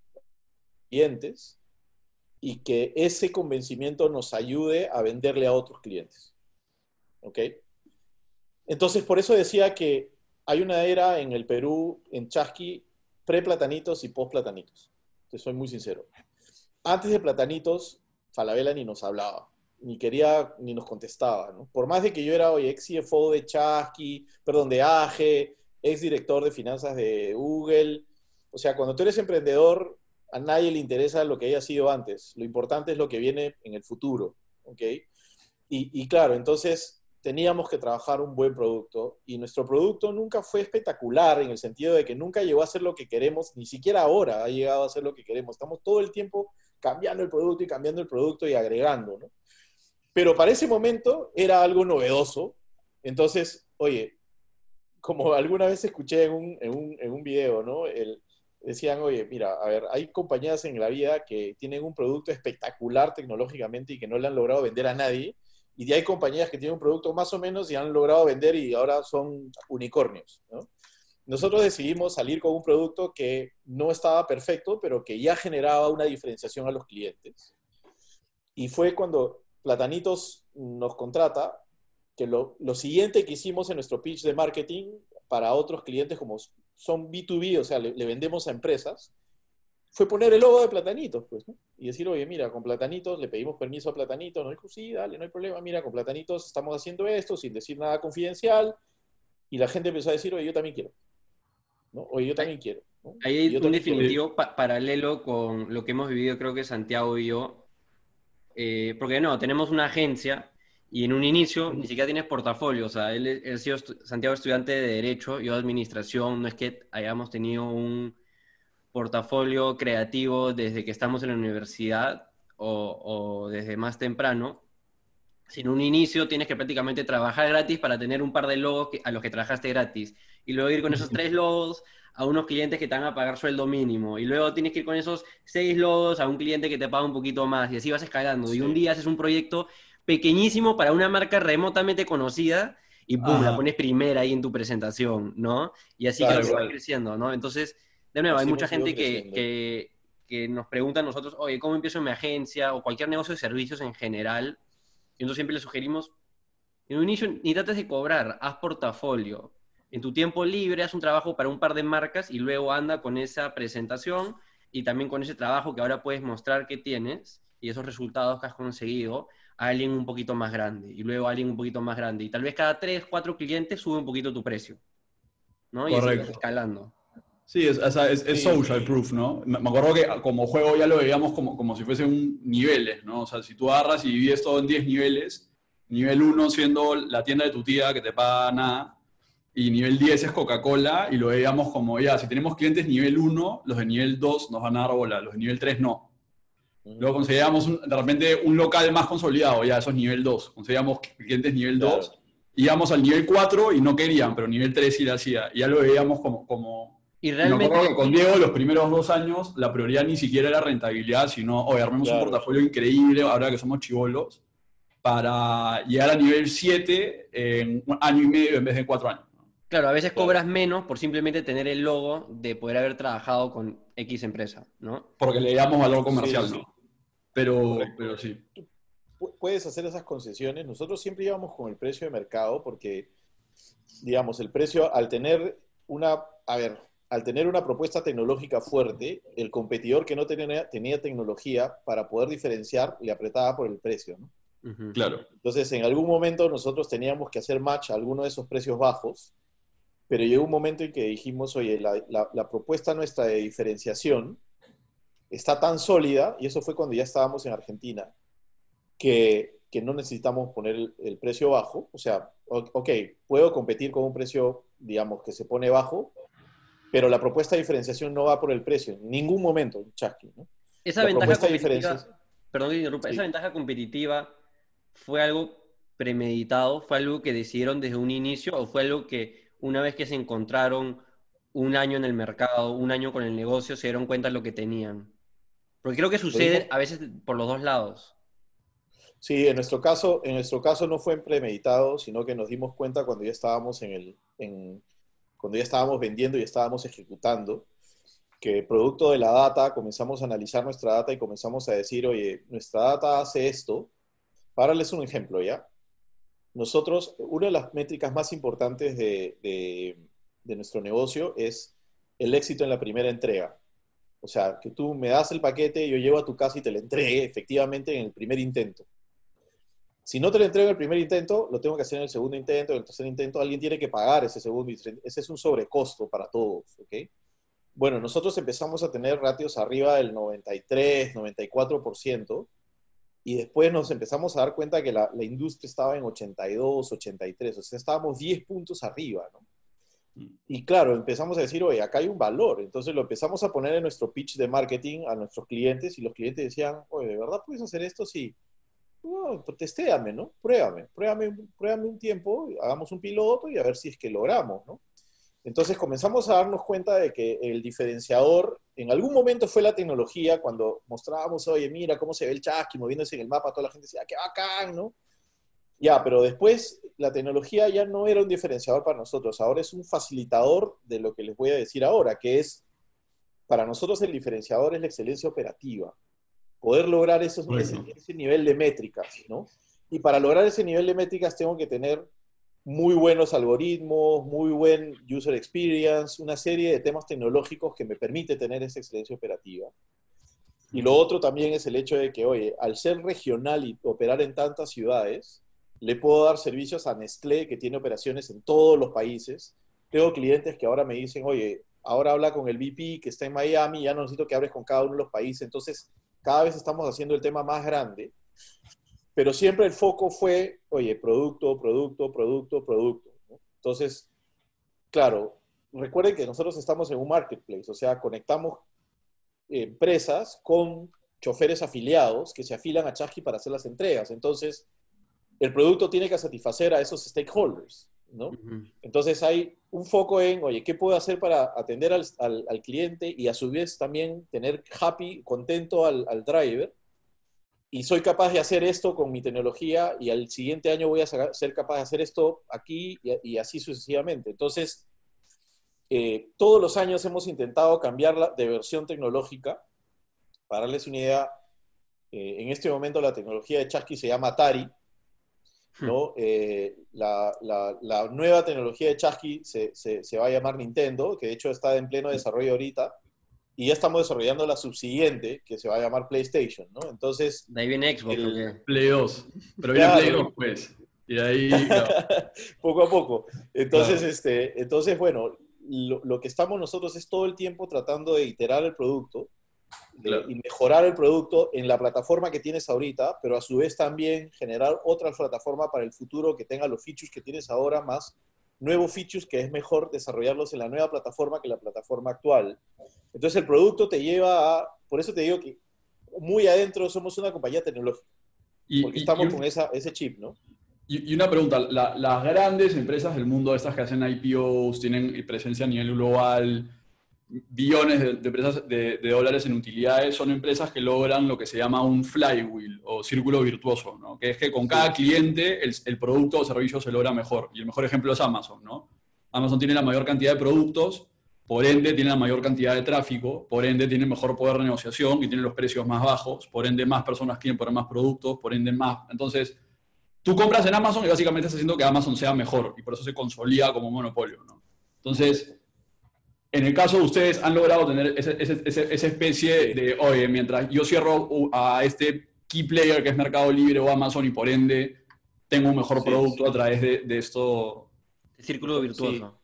clientes y que ese convencimiento nos ayude a venderle a otros clientes. ¿Ok? Entonces, por eso decía que hay una era en el Perú, en Chasqui, pre-platanitos y post-platanitos. Te soy muy sincero. Antes de platanitos, Falabella ni nos hablaba, ni quería, ni nos contestaba, ¿no? Por más de que yo era, oye, ex C F O de Chasqui, perdón, de A G E, ex director de finanzas de Google. O sea, cuando tú eres emprendedor, a nadie le interesa lo que haya sido antes. Lo importante es lo que viene en el futuro, ¿ok? Y, y claro, entonces teníamos que trabajar un buen producto y nuestro producto nunca fue espectacular en el sentido de que nunca llegó a ser lo que queremos, ni siquiera ahora ha llegado a ser lo que queremos. Estamos todo el tiempo cambiando el producto y cambiando el producto y agregando, ¿no? Pero para ese momento era algo novedoso. Entonces, oye, como alguna vez escuché en un, en un, en un video, ¿no? El, decían, oye, mira, a ver, hay compañías en la vida que tienen un producto espectacular tecnológicamente y que no le han logrado vender a nadie. Y hay compañías que tienen un producto más o menos y han logrado vender y ahora son unicornios, ¿no? Nosotros decidimos salir con un producto que no estaba perfecto, pero que ya generaba una diferenciación a los clientes. Y fue cuando Platanitos nos contrata, que lo, lo siguiente que hicimos en nuestro pitch de marketing para otros clientes como son B dos B, o sea, le, le vendemos a empresas, fue poner el logo de Platanitos, pues, ¿no? Y decir, oye, mira, con Platanitos le pedimos permiso a Platanitos, nos dijo, sí, dale, no hay problema, mira, con Platanitos estamos haciendo esto sin decir nada confidencial, y la gente empezó a decir, oye, yo también quiero, ¿no? Oye, yo también quiero, ¿no? Ahí hay yo un también definitivo pa paralelo con lo que hemos vivido, creo que Santiago y yo, eh, porque no, tenemos una agencia y en un inicio ni siquiera tienes portafolio, o sea, él, él sido Santiago estudiante de Derecho, yo de Administración, no es que hayamos tenido un portafolio creativo desde que estamos en la universidad o, o desde más temprano. Sin un inicio tienes que prácticamente trabajar gratis para tener un par de logos que, a los que trabajaste gratis. Y luego ir con esos tres logos a unos clientes que te van a pagar sueldo mínimo. Y luego tienes que ir con esos seis logos a un cliente que te paga un poquito más. Y así vas escalando. Sí. Y un día haces un proyecto pequeñísimo para una marca remotamente conocida y ¡pum! La pones primera ahí en tu presentación, ¿no? Y así claro, creo que va creciendo, ¿no? Entonces, de nuevo, así hay mucha gente que, que, que nos pregunta a nosotros, oye, ¿cómo empiezo en mi agencia? O cualquier negocio de servicios en general. Y nosotros siempre le sugerimos, en un inicio ni trates de cobrar, haz portafolio. En tu tiempo libre, haz un trabajo para un par de marcas y luego anda con esa presentación y también con ese trabajo que ahora puedes mostrar que tienes y esos resultados que has conseguido a alguien un poquito más grande, y luego a alguien un poquito más grande, y tal vez cada tres, cuatro clientes sube un poquito tu precio, ¿no? Y así vas Correcto. escalando. Sí, es, es, es- es Sí, social proof, ¿no? Me me acuerdo que como juego ya lo veíamos como, como si fuesen niveles, ¿no? O sea, si tú agarras y divides todo en diez niveles, nivel uno siendo la tienda de tu tía que te paga nada, y nivel diez es Coca-Cola, y lo veíamos como, ya, si tenemos clientes nivel uno, los de nivel dos nos van a dar bola, los de nivel tres no. Luego ujú, conseguíamos un- de repente un local más consolidado, ya eso es nivel dos. Conseguíamos clientes nivel claro, dos, íbamos al nivel cuatro y no querían, pero nivel tres sí lo hacía. Y ya lo veíamos como, como... Y Y me realmente, acuerdo que con Diego los primeros dos años la prioridad ni siquiera era rentabilidad, sino, oye, armemos un claro. portafolio increíble, ahora que somos chivolos, para llegar a nivel siete en un año y medio en vez de cuatro años. claro, a veces Claro. cobras menos por simplemente tener el logo de poder haber trabajado con X empresa, ¿no? Porque le damos valor Sí, sí, comercial, sí, ¿no? Pero, correcto. pero sí. Tú pu- puedes hacer esas concesiones. Nosotros siempre íbamos con el precio de mercado porque, digamos, el precio al tener una, a ver, al tener una propuesta tecnológica fuerte, el competidor que no tenía, tenía tecnología para poder diferenciar le apretaba por el precio, ¿no? Ujú. Claro. Entonces, en algún momento nosotros teníamos que hacer match a alguno de esos precios bajos, pero llegó un momento en que dijimos, oye, la, la, la propuesta nuestra de diferenciación está tan sólida, y eso fue cuando ya estábamos en Argentina, que, que no necesitamos poner el, el precio bajo. O sea, o- ok, puedo competir con un precio, digamos, que se pone bajo, pero la propuesta de diferenciación no va por el precio, en ningún momento, Chasqui, ¿no? Esa La ventaja propuesta de diferenciación, competitiva, perdón que te interrumpa, esa sí. ventaja competitiva fue algo premeditado, fue algo que decidieron desde un inicio o fue algo que una vez que se encontraron un año en el mercado, un año con el negocio, se dieron cuenta de lo que tenían. Porque creo que Lo sucede dimos, a veces por los dos lados. sí, en nuestro caso, en nuestro caso no fue premeditado, sino que nos dimos cuenta cuando ya estábamos en el, en, cuando ya estábamos vendiendo y estábamos ejecutando, que producto de la data comenzamos a analizar nuestra data y comenzamos a decir, oye, nuestra data hace esto. Para darles un ejemplo, ¿ya? Nosotros, una de las métricas más importantes de, de, de nuestro negocio es el éxito en la primera entrega. O sea, que tú me das el paquete, yo llego a tu casa y te lo entregue efectivamente en el primer intento. Si no te lo entrego en el primer intento, lo tengo que hacer en el segundo intento, en el tercer intento, alguien tiene que pagar ese segundo intento. Ese es un sobrecosto para todos, ¿ok? Bueno, nosotros empezamos a tener ratios arriba del noventa y tres, noventa y cuatro por ciento y después nos empezamos a dar cuenta que la, la industria estaba en ochenta y dos, ochenta y tres, o sea, estábamos diez puntos arriba, ¿no? Y claro, empezamos a decir, oye, acá hay un valor. Entonces lo empezamos a poner en nuestro pitch de marketing a nuestros clientes y los clientes decían, oye, ¿de verdad puedes hacer esto? Sí. No, pues testéame, ¿no? Pruébame, pruébame, pruébame un tiempo, hagamos un piloto y a ver si es que logramos, ¿no? Entonces comenzamos a darnos cuenta de que el diferenciador en algún momento fue la tecnología, cuando mostrábamos, oye, mira cómo se ve el chasqui moviéndose en el mapa, toda la gente decía, "Ah, qué bacán", ¿no? Ya, pero después la tecnología ya no era un diferenciador para nosotros, ahora es un facilitador de lo que les voy a decir ahora, que es, para nosotros el diferenciador es la excelencia operativa, poder lograr esos, ese, Correcto. ese nivel de métricas, ¿no? Y para lograr ese nivel de métricas tengo que tener muy buenos algoritmos, muy buen user experience, una serie de temas tecnológicos que me permite tener esa excelencia operativa. Y lo otro también es el hecho de que, oye, al ser regional y operar en tantas ciudades, le puedo dar servicios a Nestlé, que tiene operaciones en todos los países. Tengo clientes que ahora me dicen, oye, ahora habla con el V P que está en Miami, ya no necesito que hables con cada uno de los países. Entonces, cada vez estamos haciendo el tema más grande, pero siempre el foco fue, oye, producto, producto, producto, producto, ¿no? Entonces, claro, recuerden que nosotros estamos en un marketplace, o sea, conectamos empresas con choferes afiliados que se afilan a Chasqui para hacer las entregas. Entonces, el producto tiene que satisfacer a esos stakeholders, ¿no? Ujú. Entonces hay un foco en, oye, ¿qué puedo hacer para atender al, al, al cliente y a su vez también tener happy, contento al, al driver? Y soy capaz de hacer esto con mi tecnología y al siguiente año voy a ser capaz de hacer esto aquí y, y así sucesivamente. Entonces, eh, todos los años hemos intentado cambiarla de versión tecnológica. Para darles una idea, eh, en este momento la tecnología de Chasqui se llama Atari, ¿no? Eh, la, la, la, nueva tecnología de Chasqui se, se, se va a llamar Nintendo, que de hecho está en pleno desarrollo ahorita. y ya estamos desarrollando la subsiguiente, que se va a llamar PlayStation, ¿no? Entonces... De ahí viene Xbox, el, ¿o qué? Play dos. Pero viene Claro. Play dos, pues. Y de ahí, claro. Poco a poco. Entonces, Claro. este, entonces bueno, lo, lo que estamos nosotros es todo el tiempo tratando de iterar el producto de, Claro. y mejorar el producto en la plataforma que tienes ahorita, pero a su vez también generar otra plataforma para el futuro que tenga los features que tienes ahora, más nuevos features que es mejor desarrollarlos en la nueva plataforma que la plataforma actual. Entonces el producto te lleva a, por eso te digo que muy adentro somos una compañía tecnológica, Y, porque y- estamos y un- con esa, ese chip, ¿no? y- y una pregunta, la- las grandes empresas del mundo, estas que hacen I P Os, tienen presencia a nivel global, billones de, de empresas de, de dólares en utilidades, son empresas que logran lo que se llama un flywheel o círculo virtuoso, ¿no? Que es que con cada Sí. cliente el, el producto o servicio se logra mejor. Y el mejor ejemplo es Amazon, ¿no? Amazon tiene la mayor cantidad de productos, por ende tiene la mayor cantidad de tráfico, por ende tiene mejor poder de negociación y tiene los precios más bajos, por ende más personas quieren poner más productos, por ende más... Entonces, tú compras en Amazon y básicamente estás haciendo que Amazon sea mejor y por eso se consolida como un monopolio, ¿no? Entonces, en el caso de ustedes han logrado tener ese- ese- ese- esa especie de, oye, mientras yo cierro uh, a este key player que es Mercado Libre o Amazon y por ende tengo un mejor Sí, producto a través de, de esto. Círculo sí. virtuoso.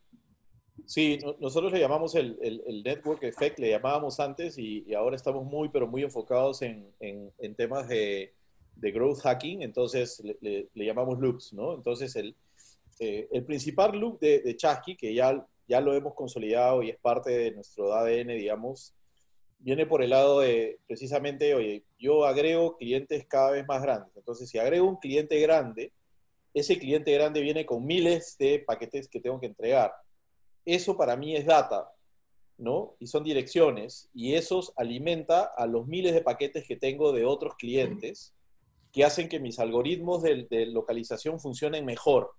Sí, no- nosotros le llamamos el, el- el Network Effect, le llamábamos antes y, y ahora estamos muy, pero muy enfocados en, en- en temas de, de growth hacking, entonces le, le- le llamamos loops, ¿no? Entonces el, eh, el principal loop de, de Chasqui, que ya, ya lo hemos consolidado y es parte de nuestro A D N, digamos, viene por el lado de precisamente, oye, yo agrego clientes cada vez más grandes, entonces si agrego un cliente grande, ese cliente grande viene con miles de paquetes que tengo que entregar. Eso para mí es data, ¿no? Y son direcciones, y esos alimenta a los miles de paquetes que tengo de otros clientes que hacen que mis algoritmos de, de localización funcionen mejor.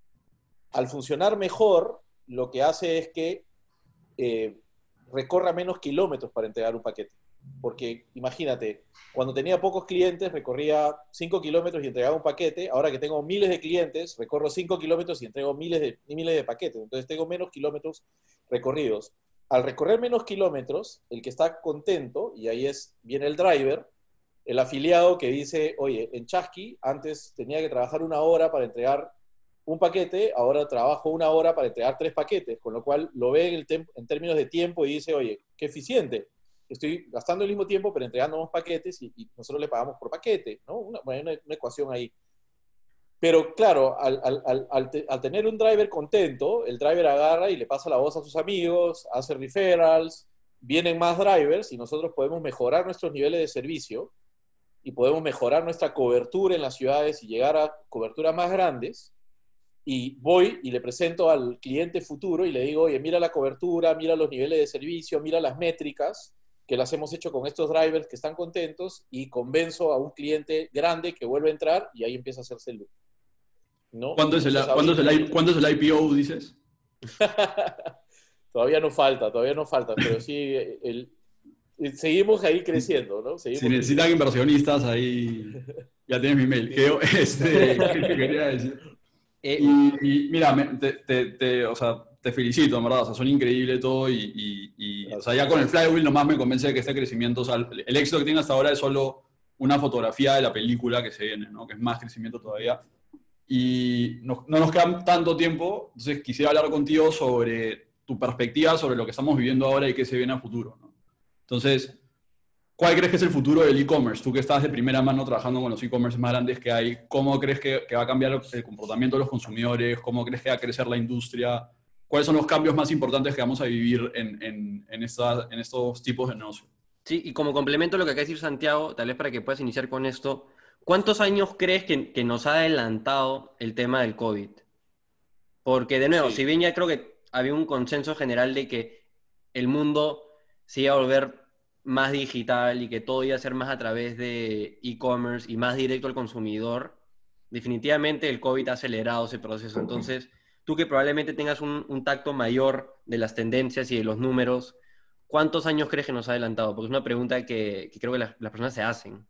Al funcionar mejor, lo que hace es que eh, recorra menos kilómetros para entregar un paquete. Porque imagínate, cuando tenía pocos clientes recorría cinco kilómetros y entregaba un paquete, ahora que tengo miles de clientes, recorro cinco kilómetros y entrego miles de, miles de paquetes, entonces tengo menos kilómetros recorridos. Al recorrer menos kilómetros, el que está contento, y ahí es, viene el driver, el afiliado que dice, oye, en Chasqui antes tenía que trabajar una hora para entregar un paquete, ahora trabajo una hora para entregar tres paquetes, con lo cual lo ve en, el en términos de tiempo y dice, oye, qué eficiente, estoy gastando el mismo tiempo pero entregando más paquetes y, y nosotros le pagamos por paquete, ¿no? Una, una, una ecuación ahí. Pero claro, al, al, al, al, te, al tener un driver contento, el driver agarra y le pasa la voz a sus amigos, hace referrals, vienen más drivers y nosotros podemos mejorar nuestros niveles de servicio y podemos mejorar nuestra cobertura en las ciudades y llegar a coberturas más grandes. Y voy y le presento al cliente futuro y le digo, oye, mira la cobertura, mira los niveles de servicio, mira las métricas que las hemos hecho con estos drivers que están contentos y convenzo a un cliente grande que vuelve a entrar y ahí empieza a hacerse el loop, ¿no? ¿Cuándo es, el, Entonces, ¿cuándo, es ahorita, el, ¿Cuándo es el I P O, dices? todavía no falta, todavía no falta, pero sí, el, el, seguimos ahí creciendo, ¿no? Seguimos Si necesitan creciendo. inversionistas, ahí ya tienes mi mail. Sí. Que yo, este, ¿qué te quería decir? Eh, Y, y mira, me, te, te, te, o sea, te felicito, en verdad, o sea, son increíbles todo y, y, y o sea, ya con el flywheel nomás me convence de que este crecimiento, o sea, el, el éxito que tiene hasta ahora es solo una fotografía de la película que se viene, ¿no? Que es más crecimiento todavía. Y no, no nos queda tanto tiempo, entonces quisiera hablar contigo sobre tu perspectiva sobre lo que estamos viviendo ahora y qué se viene a futuro, ¿no? Entonces, ¿cuál crees que es el futuro del e-commerce? Tú que estás de primera mano trabajando con los e-commerce más grandes que hay, ¿cómo crees que, que va a cambiar el comportamiento de los consumidores? ¿Cómo crees que va a crecer la industria? ¿Cuáles son los cambios más importantes que vamos a vivir en, en, en, esta, en estos tipos de negocio? Sí, y como complemento a lo que acaba de decir Santiago, tal vez para que puedas iniciar con esto, ¿cuántos años crees que, que nos ha adelantado el tema del COVID? Porque, de nuevo, Sí. si bien ya creo que había un consenso general de que el mundo se iba a volver más digital y que todo iba a ser más a través de e-commerce y más directo al consumidor, definitivamente el COVID ha acelerado ese proceso. Entonces, tú que probablemente tengas un, un tacto mayor de las tendencias y de los números, ¿cuántos años crees que nos ha adelantado? Porque es una pregunta que, que creo que las, las personas se hacen.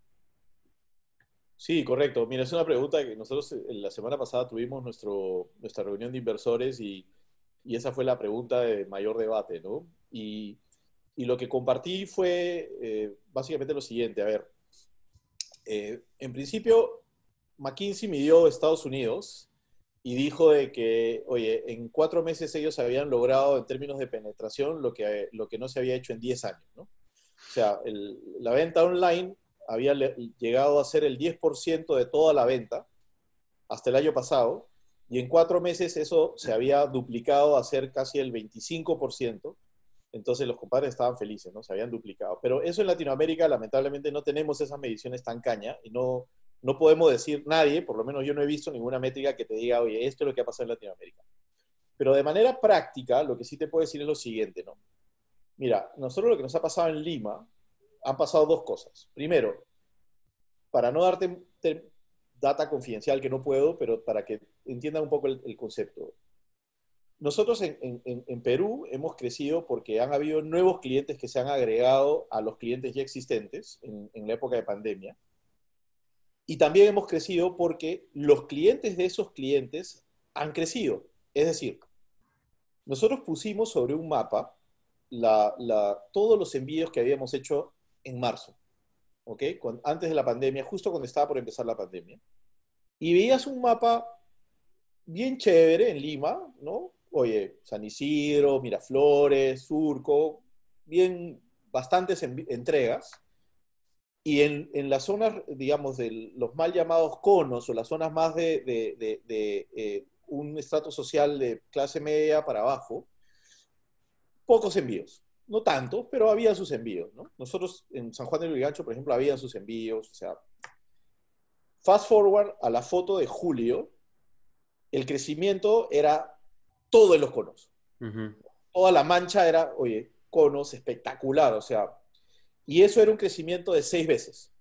Sí, correcto. Mira, es una pregunta que nosotros eh, la semana pasada tuvimos nuestro, nuestra reunión de inversores y, y esa fue la pregunta de mayor debate, ¿no? Y, y lo que compartí fue eh, básicamente lo siguiente. A ver, eh, en principio, McKinsey midió Estados Unidos y dijo de que, oye, en cuatro meses ellos habían logrado en términos de penetración lo que, lo que no se había hecho en diez años, ¿no? O sea, el, la venta online había le, llegado a ser el diez por ciento de toda la venta hasta el año pasado, y en cuatro meses eso se había duplicado a ser casi el veinticinco por ciento. Entonces los compadres estaban felices, ¿no? Se habían duplicado. Pero eso en Latinoamérica, lamentablemente, no tenemos esas mediciones tan caña y no, no podemos decir nadie, por lo menos yo no he visto ninguna métrica que te diga, oye, esto es lo que ha pasado en Latinoamérica. Pero de manera práctica, lo que sí te puedo decir es lo siguiente, ¿no? Mira, nosotros lo que nos ha pasado en Lima, han pasado dos cosas. Primero, para no darte data confidencial que no puedo, pero para que entiendan un poco el, el concepto. Nosotros en, en, en Perú hemos crecido porque han habido nuevos clientes que se han agregado a los clientes ya existentes en, en la época de pandemia. Y también hemos crecido porque los clientes de esos clientes han crecido. Es decir, nosotros pusimos sobre un mapa la, la, todos los envíos que habíamos hecho en marzo, ¿ok? Con, antes de la pandemia, justo cuando estaba por empezar la pandemia. Y veías un mapa bien chévere en Lima, ¿no? Oye, San Isidro, Miraflores, Surco, bien, bastantes en, entregas. Y en, en las zonas, digamos, de los mal llamados conos, o las zonas más de, de, de, de eh, un estrato social de clase media para abajo, pocos envíos. No tantos, pero había sus envíos, ¿no? Nosotros en San Juan del Lurigancho, por ejemplo, había sus envíos. O sea, fast forward a la foto de julio, el crecimiento era todo en los conos. Uh-huh. Toda la mancha era, oye, conos, espectacular, o sea, y eso era un crecimiento de seis veces,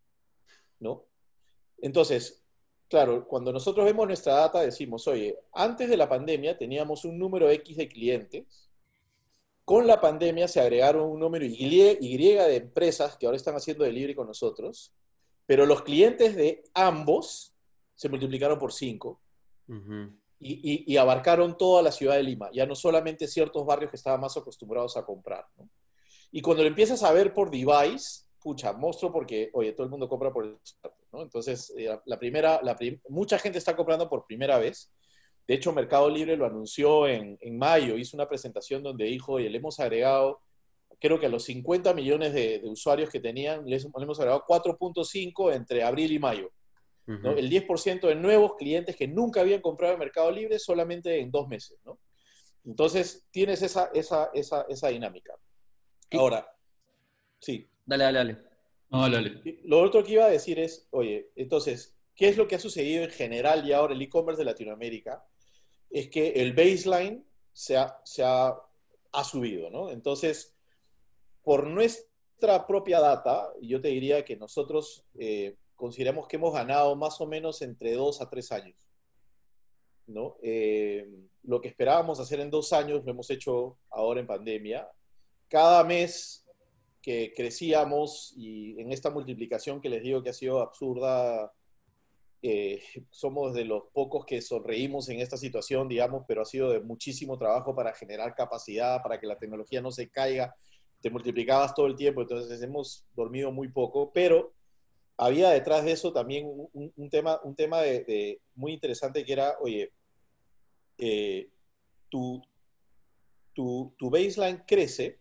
¿no? Entonces, claro, cuando nosotros vemos nuestra data decimos, oye, antes de la pandemia teníamos un número X de clientes, con la pandemia se agregaron un número Y, y de empresas que ahora están haciendo delivery con nosotros, pero los clientes de ambos se multiplicaron por cinco. Uh-huh. Y, y, y abarcaron toda la ciudad de Lima, ya no solamente ciertos barrios que estaban más acostumbrados a comprar, ¿no? Y cuando lo empiezas a ver por device, pucha, monstruo, porque, oye, todo el mundo compra por el ¿no? Entonces, eh, la primera, la prim mucha gente está comprando por primera vez. De hecho, Mercado Libre lo anunció en, en mayo, hizo una presentación donde dijo, oye, le hemos agregado, creo que a los cincuenta millones de, de usuarios que tenían, les, le hemos agregado cuatro punto cinco entre abril y mayo. ¿no? El diez por ciento de nuevos clientes que nunca habían comprado en Mercado Libre solamente en dos meses, ¿no? Entonces, tienes esa, esa, esa, esa dinámica. Ahora, sí. Dale, dale, dale. No, dale, dale. Lo otro que iba a decir es, oye, entonces, ¿qué es lo que ha sucedido en general y ahora el e-commerce de Latinoamérica? Es que el baseline se ha, se ha, ha subido, ¿no? Entonces, por nuestra propia data, yo te diría que nosotros... Eh, consideramos que hemos ganado más o menos entre dos a tres años, ¿no? Eh, lo que esperábamos hacer en dos años lo hemos hecho ahora en pandemia. Cada mes que crecíamos y en esta multiplicación que les digo que ha sido absurda, eh, somos de los pocos que sonreímos en esta situación, digamos, pero ha sido de muchísimo trabajo para generar capacidad, para que la tecnología no se caiga. Te multiplicabas todo el tiempo, entonces hemos dormido muy poco, pero había detrás de eso también un, un tema, un tema de, de muy interesante que era, oye, eh, tu, tu, tu baseline crece,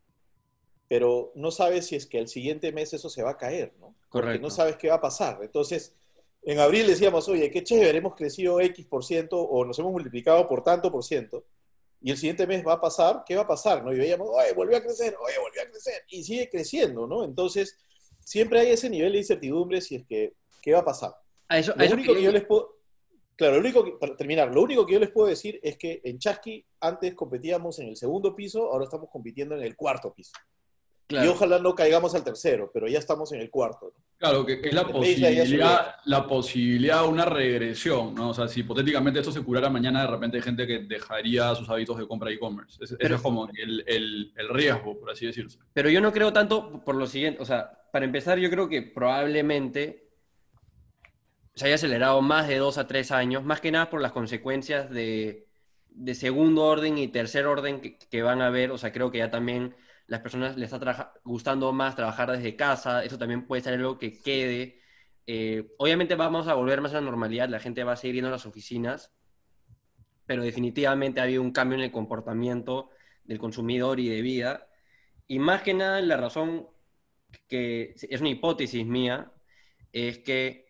pero no sabes si es que el siguiente mes eso se va a caer, ¿no? Porque Correcto. No sabes qué va a pasar. Entonces, en abril decíamos, oye, qué chévere, hemos crecido X por ciento o nos hemos multiplicado por tanto por ciento, y el siguiente mes va a pasar, ¿qué va a pasar? ¿no? Y veíamos, oye, volvió a crecer, oye, volvió a crecer, y sigue creciendo, ¿no? Entonces, siempre hay ese nivel de incertidumbre si es que, ¿qué va a pasar? A eso, lo a eso único que... que yo les puedo, claro, lo único que, para terminar, lo único que yo les puedo decir es que en Chasqui antes competíamos en el segundo piso, ahora estamos compitiendo en el cuarto piso. Claro. Y ojalá no caigamos al tercero, pero ya estamos en el cuarto, ¿no? Claro, que, que es la posibilidad, la posibilidad de una regresión, ¿no? O sea, si hipotéticamente esto se curara mañana, de repente hay gente que dejaría sus hábitos de compra e-commerce. Ese es como el, el, el riesgo, por así decirse. Pero yo no creo tanto por lo siguiente, o sea, para empezar, yo creo que probablemente se haya acelerado más de dos a tres años, más que nada por las consecuencias de, de segundo orden y tercer orden que, que van a haber. O sea, creo que ya también las personas les está gustando más trabajar desde casa, eso también puede ser algo que quede. Eh, obviamente vamos a volver más a la normalidad, la gente va a seguir yendo a las oficinas, pero definitivamente ha habido un cambio en el comportamiento del consumidor y de vida. Y más que nada, la razón que es una hipótesis mía, es que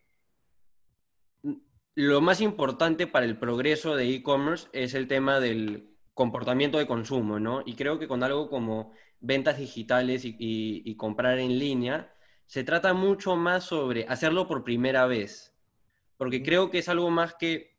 lo más importante para el progreso de e-commerce es el tema del comportamiento de consumo, ¿no? Y creo que con algo como ventas digitales y, y, y comprar en línea, se trata mucho más sobre hacerlo por primera vez, porque creo que es algo más que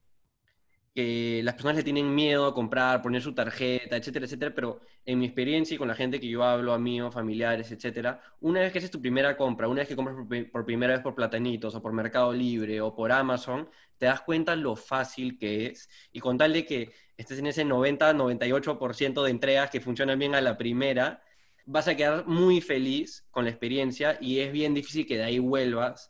que las personas le tienen miedo a comprar, poner su tarjeta, etcétera, etcétera, pero en mi experiencia y con la gente que yo hablo, amigos, familiares, etcétera, una vez que haces tu primera compra, una vez que compras por, por primera vez por Platanitos o por Mercado Libre o por Amazon, te das cuenta lo fácil que es, y con tal de que estés en ese noventa, noventa y ocho por ciento de entregas que funcionan bien a la primera, vas a quedar muy feliz con la experiencia y es bien difícil que de ahí vuelvas,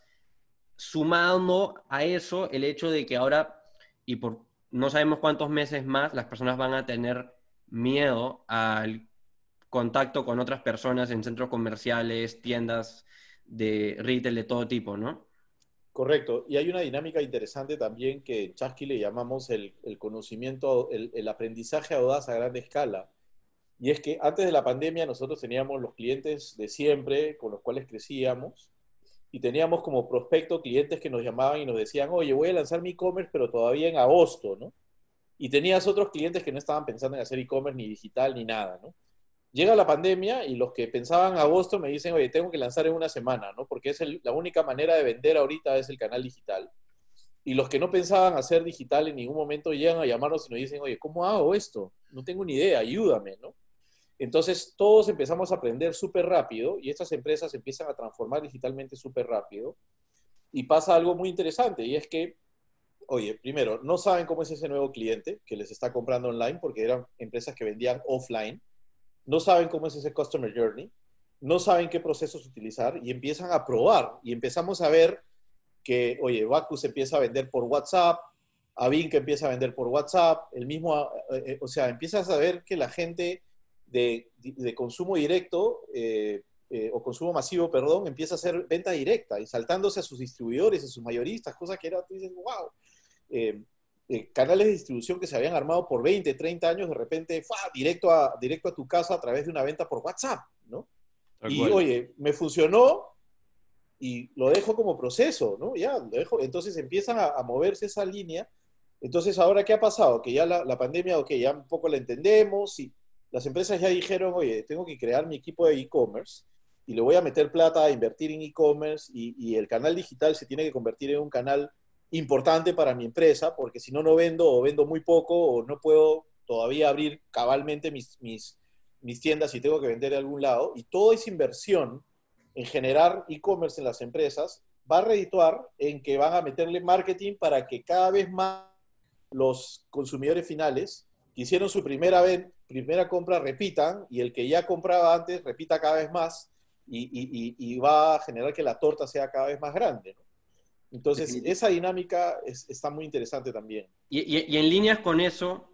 sumando a eso el hecho de que ahora, y por no sabemos cuántos meses más, las personas van a tener miedo al contacto con otras personas en centros comerciales, tiendas de retail de todo tipo, ¿no? Correcto. Y hay una dinámica interesante también que en Chasqui le llamamos el, el conocimiento, el, el aprendizaje audaz a gran escala. Y es que antes de la pandemia nosotros teníamos los clientes de siempre con los cuales crecíamos y teníamos como prospecto clientes que nos llamaban y nos decían, oye, voy a lanzar mi e-commerce, pero todavía en agosto, ¿no? Y tenías otros clientes que no estaban pensando en hacer e-commerce ni digital ni nada, ¿no? Llega la pandemia y los que pensaban en agosto me dicen, oye, tengo que lanzar en una semana, ¿no? Porque es el, la única manera de vender ahorita es el canal digital. Y los que no pensaban hacer digital en ningún momento llegan a llamarnos y nos dicen, oye, ¿cómo hago esto? No tengo ni idea, ayúdame, ¿no? Entonces, todos empezamos a aprender súper rápido y estas empresas empiezan a transformar digitalmente súper rápido. Y pasa algo muy interesante y es que, oye, primero, no saben cómo es ese nuevo cliente que les está comprando online porque eran empresas que vendían offline. No saben cómo es ese customer journey. No saben qué procesos utilizar y empiezan a probar. Y empezamos a ver que, oye, Bacus empieza a vender por WhatsApp, Avink empieza a vender por WhatsApp, el mismo, eh, o sea, empiezas a ver que la gente de, de consumo directo, eh, eh, o consumo masivo, perdón, empieza a hacer venta directa y saltándose a sus distribuidores, a sus mayoristas, cosas que era, tú dices, wow. Eh, eh, canales de distribución que se habían armado por veinte, treinta años, de repente, ¡fua! Directo a, directo a tu casa a través de una venta por WhatsApp, ¿no? Tal Y, cual. oye, me funcionó y lo dejo como proceso, ¿no? Ya, lo dejo. Entonces empiezan a, a moverse esa línea. Entonces, ¿ahora qué ha pasado? Que ya la, la pandemia, ok, ya un poco la entendemos y las empresas ya dijeron, oye, tengo que crear mi equipo de e-commerce y le voy a meter plata a invertir en e-commerce y, y el canal digital se tiene que convertir en un canal importante para mi empresa, porque si no, no vendo o vendo muy poco o no puedo todavía abrir cabalmente mis, mis, mis tiendas y tengo que vender de algún lado. Y toda esa inversión en generar e-commerce en las empresas va a redituar en que van a meterle marketing para que cada vez más los consumidores finales que hicieron su primera, vez, primera compra repitan y el que ya compraba antes repita cada vez más y, y, y, y va a generar que la torta sea cada vez más grande, ¿no? Entonces, esa dinámica es, está muy interesante también. Y, y, y en líneas con eso,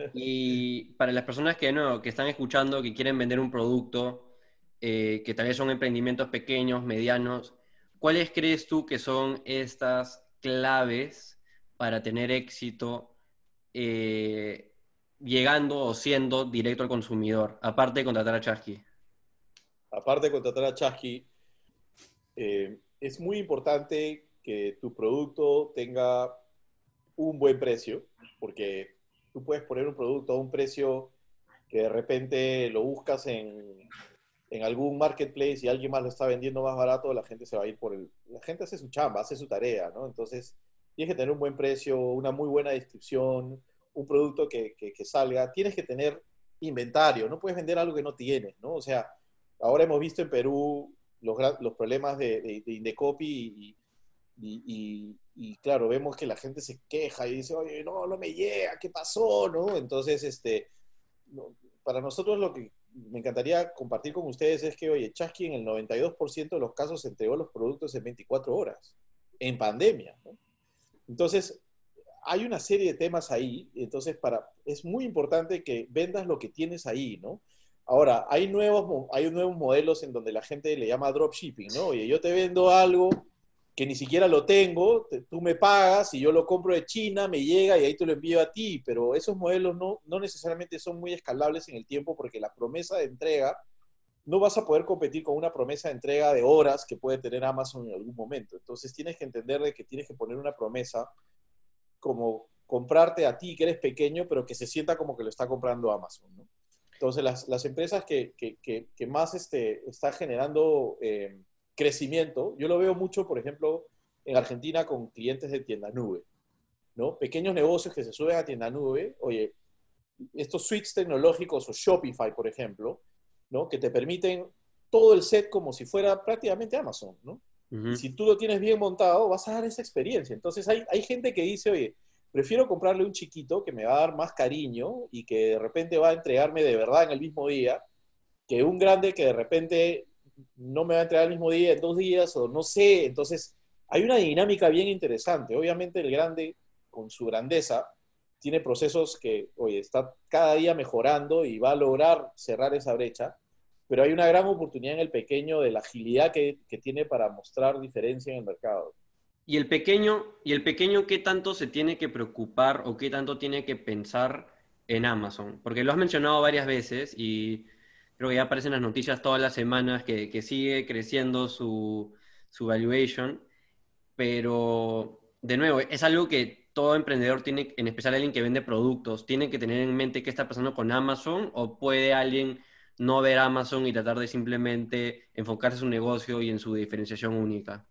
y para las personas que, no, que están escuchando, que quieren vender un producto, eh, que tal vez son emprendimientos pequeños, medianos, ¿cuáles crees tú que son estas claves para tener éxito eh, llegando o siendo directo al consumidor, aparte de contratar a Chasqui? Aparte de contratar a Chasqui, eh, es muy importante que tu producto tenga un buen precio, porque tú puedes poner un producto a un precio que de repente lo buscas en, en algún marketplace y alguien más lo está vendiendo más barato, la gente se va a ir por el... La gente hace su chamba, hace su tarea, ¿no? Entonces, tienes que tener un buen precio, una muy buena descripción, un producto que, que, que salga. Tienes que tener inventario, no puedes vender algo que no tienes, ¿no? O sea, ahora hemos visto en Perú los, los problemas de, de, de Indecopy y, y, y, y, claro, vemos que la gente se queja y dice, oye, no, no me llega, ¿qué pasó? ¿No? Entonces, este, no, para nosotros lo que me encantaría compartir con ustedes es que, oye, Chasqui en el noventa y dos por ciento de los casos entregó los productos en veinticuatro horas, en pandemia, ¿no? Entonces, hay una serie de temas ahí, entonces para, es muy importante que vendas lo que tienes ahí, ¿no? Ahora, hay nuevos, hay nuevos modelos en donde la gente le llama dropshipping, ¿no? Oye, yo te vendo algo que ni siquiera lo tengo, te, tú me pagas y yo lo compro de China, me llega y ahí te lo envío a ti, pero esos modelos no, no necesariamente son muy escalables en el tiempo porque la promesa de entrega, no vas a poder competir con una promesa de entrega de horas que puede tener Amazon en algún momento. Entonces tienes que entender de que tienes que poner una promesa como comprarte a ti, que eres pequeño, pero que se sienta como que lo está comprando Amazon, ¿no? Entonces, las, las empresas que, que, que, que más este, están generando eh, crecimiento, yo lo veo mucho, por ejemplo, en Argentina con clientes de tienda nube, ¿no? Pequeños negocios que se suben a tienda nube, oye, estos suites tecnológicos o Shopify, por ejemplo, ¿no? Que te permiten todo el set como si fuera prácticamente Amazon, ¿no? Uh-huh. Y si tú lo tienes bien montado, vas a dar esa experiencia. Entonces, hay, hay gente que dice, oye, prefiero comprarle un chiquito que me va a dar más cariño y que de repente va a entregarme de verdad en el mismo día, que un grande que de repente no me va a entregar el mismo día, en dos días, o no sé. Entonces, hay una dinámica bien interesante. Obviamente, el grande, con su grandeza, tiene procesos que, oye, está cada día mejorando y va a lograr cerrar esa brecha, pero hay una gran oportunidad en el pequeño de la agilidad que, que tiene para mostrar diferencia en el mercado. ¿Y el pequeño, y el pequeño qué tanto se tiene que preocupar o qué tanto tiene que pensar en Amazon? Porque lo has mencionado varias veces y creo que ya aparecen las noticias todas las semanas que, que sigue creciendo su, su valuation, pero de nuevo, es algo que todo emprendedor tiene, en especial alguien que vende productos, tiene que tener en mente qué está pasando con Amazon, o puede alguien no ver Amazon y tratar de simplemente enfocarse en su negocio y en su diferenciación única.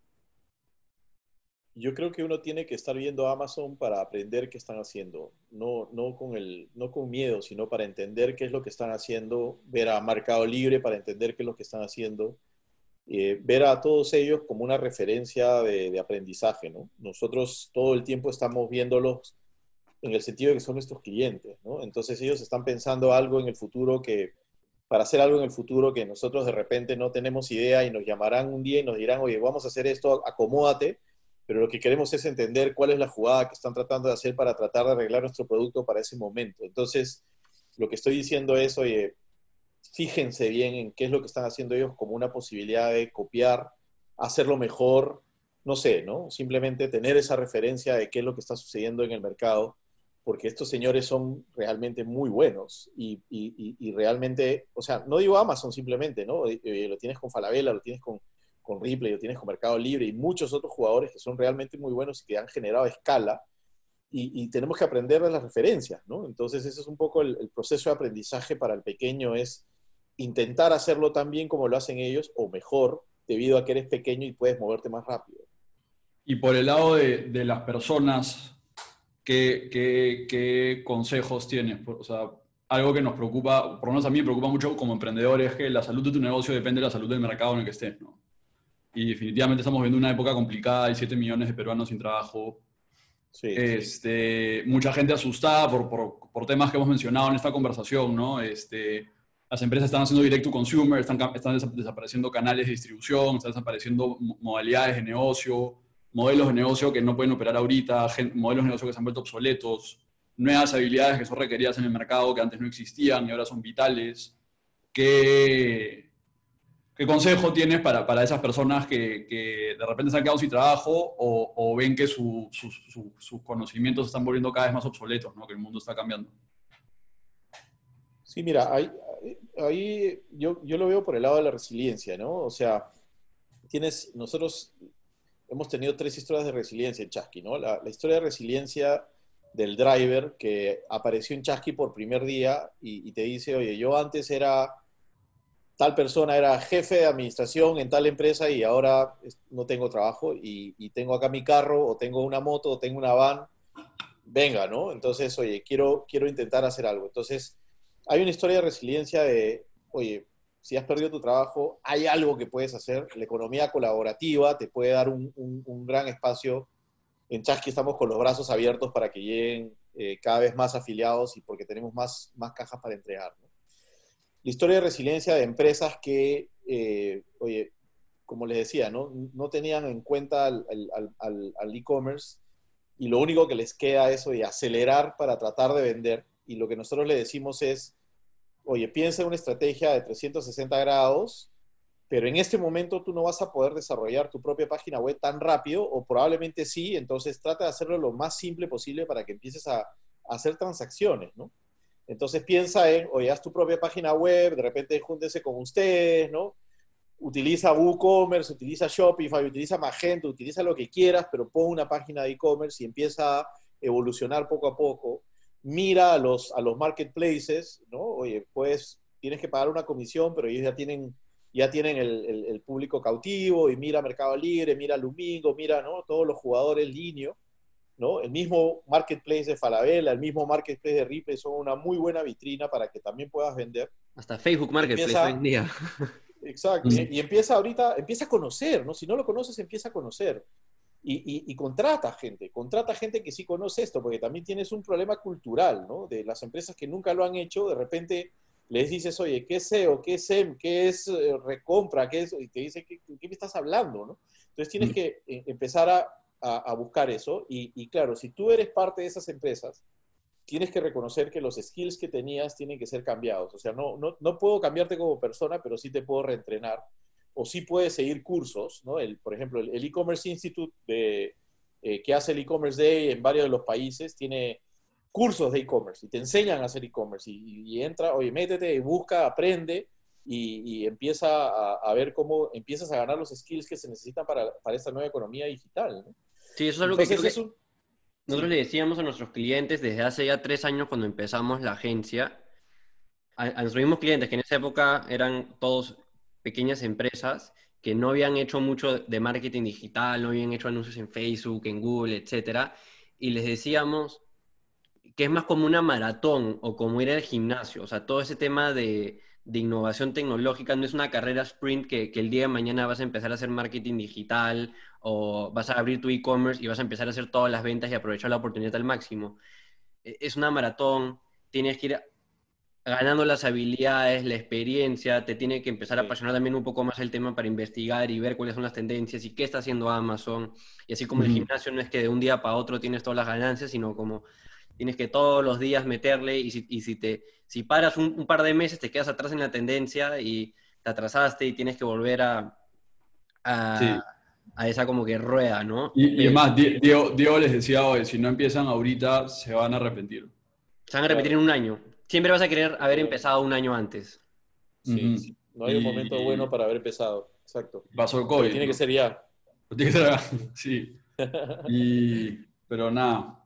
Yo creo que uno tiene que estar viendo Amazon para aprender qué están haciendo, no, no, con el, no con miedo, sino para entender qué es lo que están haciendo, ver a Mercado Libre para entender qué es lo que están haciendo, eh, ver a todos ellos como una referencia de, de aprendizaje, ¿no? Nosotros todo el tiempo estamos viéndolos en el sentido de que son nuestros clientes, ¿no? Entonces ellos están pensando algo en el futuro que, para hacer algo en el futuro que nosotros de repente no tenemos idea y nos llamarán un día y nos dirán, oye, vamos a hacer esto, acomódate, pero lo que queremos es entender cuál es la jugada que están tratando de hacer para tratar de arreglar nuestro producto para ese momento. Entonces, lo que estoy diciendo es, oye, fíjense bien en qué es lo que están haciendo ellos como una posibilidad de copiar, hacerlo mejor, no sé, ¿no? Simplemente tener esa referencia de qué es lo que está sucediendo en el mercado, porque estos señores son realmente muy buenos y, y, y realmente, o sea, no digo Amazon simplemente, ¿no? Eh, lo tienes con Falabella, lo tienes con, con Ripley, lo tienes con Mercado Libre y muchos otros jugadores que son realmente muy buenos y que han generado escala. Y, y tenemos que aprender de las referencias, ¿no? Entonces ese es un poco el, el proceso de aprendizaje para el pequeño, es intentar hacerlo tan bien como lo hacen ellos o mejor, debido a que eres pequeño y puedes moverte más rápido. Y por el lado de, de las personas, ¿qué, qué, qué consejos tienes? O sea, algo que nos preocupa, por lo menos a mí me preocupa mucho como emprendedores, es que la salud de tu negocio depende de la salud del mercado en el que estés, ¿no? Y definitivamente estamos viendo una época complicada, hay siete millones de peruanos sin trabajo. Sí, este, sí. Mucha gente asustada por, por, por temas que hemos mencionado en esta conversación, ¿no? Este, las empresas están haciendo direct to consumer, están, están desapareciendo canales de distribución, están desapareciendo modalidades de negocio, modelos de negocio que no pueden operar ahorita, modelos de negocio que se han vuelto obsoletos, nuevas habilidades que son requeridas en el mercado que antes no existían y ahora son vitales. ¿Qué, qué consejo tienes para, para esas personas que, que de repente se han quedado sin trabajo o, o ven que su, su, su, sus conocimientos se están volviendo cada vez más obsoletos, ¿no? Que el mundo está cambiando? Sí, mira, ahí, ahí yo, yo lo veo por el lado de la resiliencia, ¿no? O sea, tienes, nosotros hemos tenido tres historias de resiliencia en Chasqui, ¿no? La, la historia de resiliencia del driver que apareció en Chasqui por primer día y, y te dice, oye, yo antes era, tal persona era jefe de administración en tal empresa y ahora no tengo trabajo y, y tengo acá mi carro o tengo una moto o tengo una van, venga, ¿no? Entonces, oye, quiero, quiero intentar hacer algo. Entonces, hay una historia de resiliencia de, oye, si has perdido tu trabajo, hay algo que puedes hacer. La economía colaborativa te puede dar un, un, un gran espacio. En Chasqui estamos con los brazos abiertos para que lleguen eh, cada vez más afiliados y porque tenemos más, más cajas para entregar, ¿no? La historia de resiliencia de empresas que, eh, oye, como les decía, ¿no? no tenían en cuenta al, al, al, al e-commerce y lo único que les queda es, oye, acelerar para tratar de vender. Y lo que nosotros le decimos es, oye, piensa en una estrategia de trescientos sesenta grados, pero en este momento tú no vas a poder desarrollar tu propia página web tan rápido, o probablemente sí, entonces trata de hacerlo lo más simple posible para que empieces a, a hacer transacciones, ¿no? Entonces piensa en, oye, haz tu propia página web, de repente júntense con ustedes, ¿no? Utiliza WooCommerce, utiliza Shopify, utiliza Magento, utiliza lo que quieras, pero pon una página de e-commerce y empieza a evolucionar poco a poco. Mira a los, a los marketplaces, ¿no? Oye, pues tienes que pagar una comisión, pero ellos ya tienen, ya tienen el, el, el público cautivo, y mira Mercado Libre, mira Lumingo, mira, ¿no? Todos los jugadores línea, ¿no? El mismo marketplace de Falabella, el mismo marketplace de Ripley son una muy buena vitrina para que también puedas vender. Hasta Facebook Marketplace Empieza, hoy en día. exacto, y, y empieza ahorita, empieza a conocer, ¿no? Si no lo conoces, empieza a conocer. Y, y, y contrata gente, contrata gente que sí conoce esto, porque también tienes un problema cultural, ¿no? De las empresas que nunca lo han hecho, de repente les dices, oye, ¿qué es S E O? ¿Qué es S E M? ¿Qué es eh, recompra? ¿Qué es? Y te dice, ¿qué, qué me estás hablando? ¿No? Entonces tienes que eh, empezar a, a, a buscar eso. Y, y claro, si tú eres parte de esas empresas, tienes que reconocer que los skills que tenías tienen que ser cambiados. O sea, no, no, no puedo cambiarte como persona, pero sí te puedo reentrenar. O sí puedes seguir cursos, ¿no? El, por ejemplo, el e-commerce Institute de, eh, que hace el e-commerce day en varios de los países, tiene cursos de e-commerce y te enseñan a hacer e-commerce. Y, y entra, oye, métete, busca, aprende y, y empieza a, a ver cómo empiezas a ganar los skills que se necesitan para, para esta nueva economía digital, ¿no? Sí, eso es algo que Entonces, creo que es un... nosotros Sí, le decíamos a nuestros clientes desde hace ya tres años cuando empezamos la agencia, a, a nuestros mismos clientes, que en esa época eran todos pequeñas empresas que no habían hecho mucho de marketing digital, no habían hecho anuncios en Facebook, en Google, etcétera, y les decíamos que es más como una maratón o como ir al gimnasio. O sea, todo ese tema de, de innovación tecnológica no es una carrera sprint que, que el día de mañana vas a empezar a hacer marketing digital o vas a abrir tu e-commerce y vas a empezar a hacer todas las ventas y aprovechar la oportunidad al máximo. E- Es una maratón, tienes que ir ganando las habilidades, la experiencia, te tiene que empezar a sí, apasionar también un poco más el tema para investigar y ver cuáles son las tendencias y qué está haciendo Amazon. Y así como el Ujú. gimnasio no es que de un día para otro tienes todas las ganancias, sino como tienes que todos los días meterle y si, y si te si paras un, un par de meses te quedas atrás en la tendencia y te atrasaste y tienes que volver a, a, Sí. a esa como que rueda, ¿no? Y, y es Pero más, Di- Diego, Diego les decía, oye, si no empiezan ahorita, se van a arrepentir. se van a repetir en claro. un año. Siempre vas a querer haber Sí, empezado un año antes. sí. Ujú. No hay un momento bueno Y para haber empezado. Exacto. pasó el Pero COVID, tiene que ¿no? ser ya. Tiene que ser- Sí. Y, pero nada.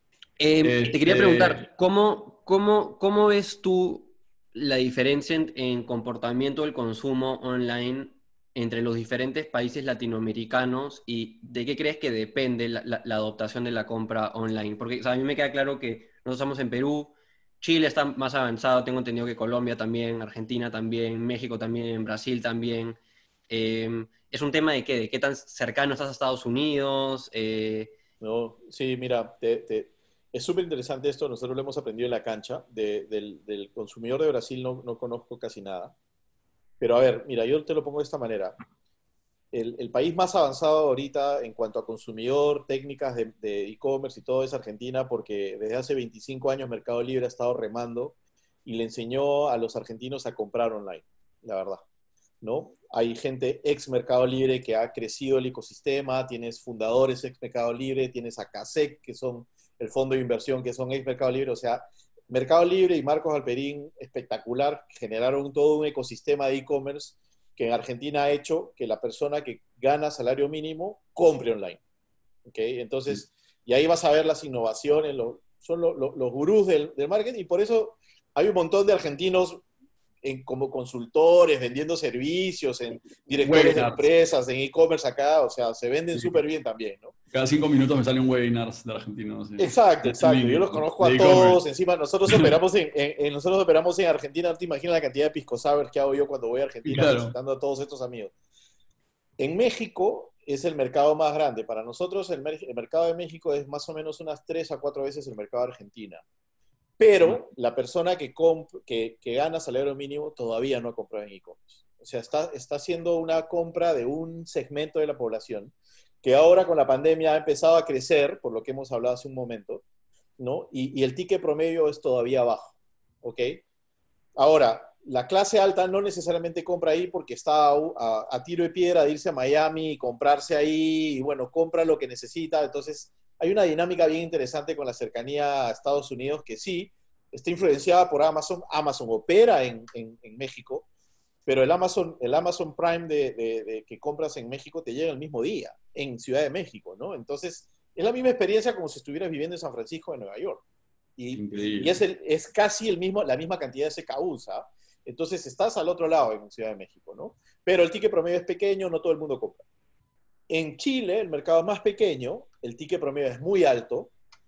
Eh, te quería Este, preguntar, ¿cómo, cómo, cómo ves tú la diferencia en, en comportamiento del consumo online entre los diferentes países latinoamericanos y de qué crees que depende la, la- la adoptación de la compra online? Porque o sea, a mí me queda claro que nosotros estamos en Perú, Chile está más avanzado, tengo entendido que Colombia también, Argentina también, México también, Brasil también. Eh, ¿es un tema de qué? ¿De qué tan cercano estás a Estados Unidos? Eh, No, sí, mira, te- te- es súper interesante esto. Nosotros lo hemos aprendido en la cancha. De- del, del consumidor de Brasil no, no conozco casi nada. Pero a ver, mira, yo te lo pongo de esta manera. El, el país más avanzado ahorita en cuanto a consumidor, técnicas de de e-commerce y todo es Argentina, porque desde hace veinticinco años Mercado Libre ha estado remando y le enseñó a los argentinos a comprar online, la verdad, ¿no? Hay gente ex Mercado Libre que ha crecido el ecosistema, tienes fundadores ex Mercado Libre, tienes a CASEC, que son el fondo de inversión, que son ex Mercado Libre, o sea, Mercado Libre y Marcos Alperín, espectacular, generaron todo un ecosistema de e-commerce que en Argentina ha hecho que la persona que gana salario mínimo compre online. ¿Okay? Entonces, y ahí vas a ver las innovaciones, lo, son lo, lo, los gurús del, del marketing, y por eso hay un montón de argentinos en, como consultores, vendiendo servicios, en directores de webinars. empresas, en e-commerce acá, o sea, se venden Sí. súper bien también, ¿no? Cada cinco minutos me salen webinars de argentinos. Sí. Exacto, En exacto. Yo los LinkedIn, conozco de a e-commerce. todos. Encima, nosotros operamos en, en- en- nosotros operamos en Argentina. No te imaginas la cantidad de pisco sours que hago yo cuando voy a Argentina Claro. visitando a todos estos amigos. En México es el mercado más grande. Para nosotros el, mer- el mercado de México es más o menos unas tres a cuatro veces el mercado de Argentina. Pero la persona que, comp- que, que gana salario mínimo todavía no ha comprado en e-commerce. O sea, está, está haciendo una compra de un segmento de la población que ahora con la pandemia ha empezado a crecer, por lo que hemos hablado hace un momento, ¿no? Y, y el ticket promedio es todavía bajo, ¿ok? Ahora, la clase alta no necesariamente compra ahí porque está a, a, a tiro de piedra de irse a Miami y comprarse ahí, y bueno, compra lo que necesita. Entonces, hay una dinámica bien interesante con la cercanía a Estados Unidos que sí, está influenciada por Amazon. Amazon opera en, en, en México, pero el Amazon, el Amazon Prime de, de, de que compras en México te llega el mismo día, en Ciudad de México, ¿no? Entonces, es la misma experiencia como si estuvieras viviendo en San Francisco o en Nueva York. Y, y es, el, es casi el mismo, la misma cantidad de C K Us, ¿sabes? Entonces estás al otro lado en Ciudad de México, ¿no? Pero el ticket promedio es pequeño, no todo el mundo compra. En Chile, el mercado es más pequeño, el ticket promedio es muy alto.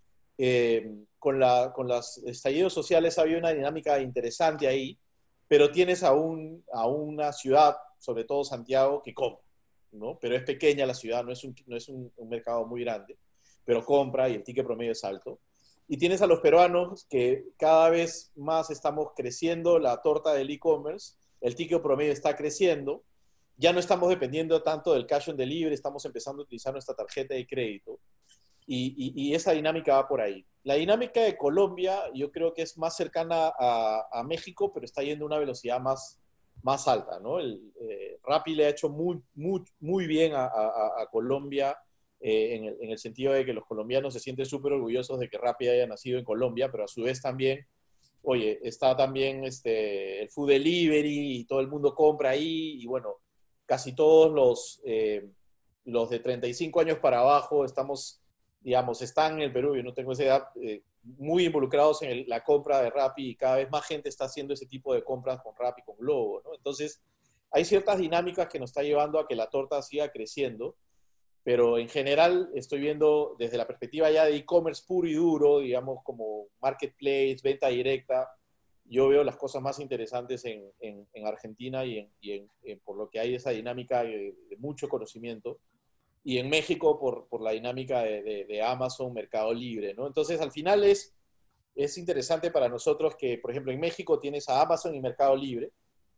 Eh, con, la, con los estallidos sociales había una dinámica interesante ahí, pero tienes a, un, a una ciudad, sobre todo Santiago, que compra, ¿no? Pero es pequeña la ciudad, no es, un, no es un, un mercado muy grande, pero compra y el ticket promedio es alto. Y tienes a los peruanos que cada vez más estamos creciendo la torta del e-commerce, el ticket promedio está creciendo, ya no estamos dependiendo tanto del cash on delivery, estamos empezando a utilizar nuestra tarjeta de crédito y, y, y esa dinámica va por ahí. La dinámica de Colombia yo creo que es más cercana a, a México, pero está yendo a una velocidad más, más alta, ¿no? El, eh, Rappi le ha hecho muy, muy, muy bien a, a, a Colombia. Eh, en, el, en el sentido de que los colombianos se sienten súper orgullosos de que Rappi haya nacido en Colombia, pero a su vez también, oye, está también este, el food delivery y todo el mundo compra ahí y bueno, casi todos los, eh, los de treinta y cinco años para abajo estamos, digamos, están en el Perú, yo no tengo esa edad, eh, muy involucrados en el, la compra de Rappi y cada vez más gente está haciendo ese tipo de compras con Rappi, con Globo, ¿no? Entonces, hay ciertas dinámicas que nos está llevando a que la torta siga creciendo. Pero en general estoy viendo desde la perspectiva ya de e-commerce puro y duro, digamos como marketplace, venta directa, yo veo las cosas más interesantes en, en, en Argentina y, en, y en, en, por lo que hay esa dinámica de, de mucho conocimiento, y en México por, por la dinámica de, de, de Amazon, Mercado Libre, ¿no? Entonces al final es, es interesante para nosotros que, por ejemplo, en México tienes a Amazon y Mercado Libre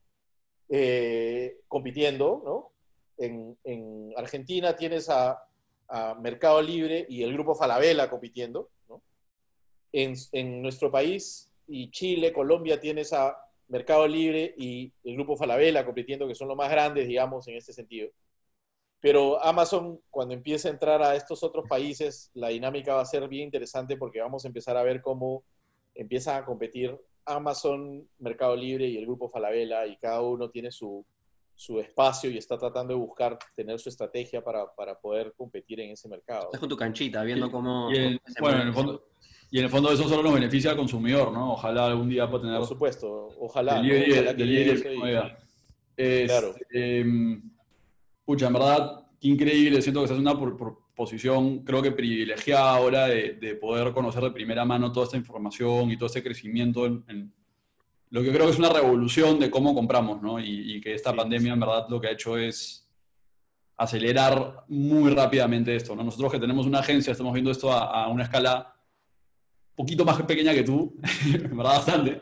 eh, compitiendo, ¿no? En, en Argentina tienes a, a, Mercado Libre y el grupo Falabella compitiendo, ¿no? En, en nuestro país y Chile, Colombia, tienes a Mercado Libre y el grupo Falabella compitiendo, que son los más grandes, digamos, en este sentido. Pero Amazon, cuando empiece a entrar a estos otros países, la dinámica va a ser bien interesante porque vamos a empezar a ver cómo empiezan a competir Amazon, Mercado Libre y el grupo Falabella, y cada uno tiene su su espacio y está tratando de buscar tener su estrategia para, para poder competir en ese mercado. Estás con tu canchita, viendo y, cómo... Y el, bueno, en el fondo, y en el fondo eso solo nos beneficia al consumidor, ¿no? Ojalá algún día pueda tener... Por supuesto, ojalá, ¿no? Delivery, Ojalá que delivery llegue eso y... es, Claro. Eh, pucha, en verdad, qué increíble. Siento que estás en una por, por posición, creo que privilegiada ahora de, de poder conocer de primera mano toda esta información y todo este crecimiento en, en lo que creo que es una revolución de cómo compramos, ¿no? Y, y que esta Sí, pandemia sí. en verdad lo que ha hecho es acelerar muy rápidamente esto, ¿no? Nosotros que tenemos una agencia estamos viendo esto a, a una escala un poquito más pequeña que tú, en verdad bastante.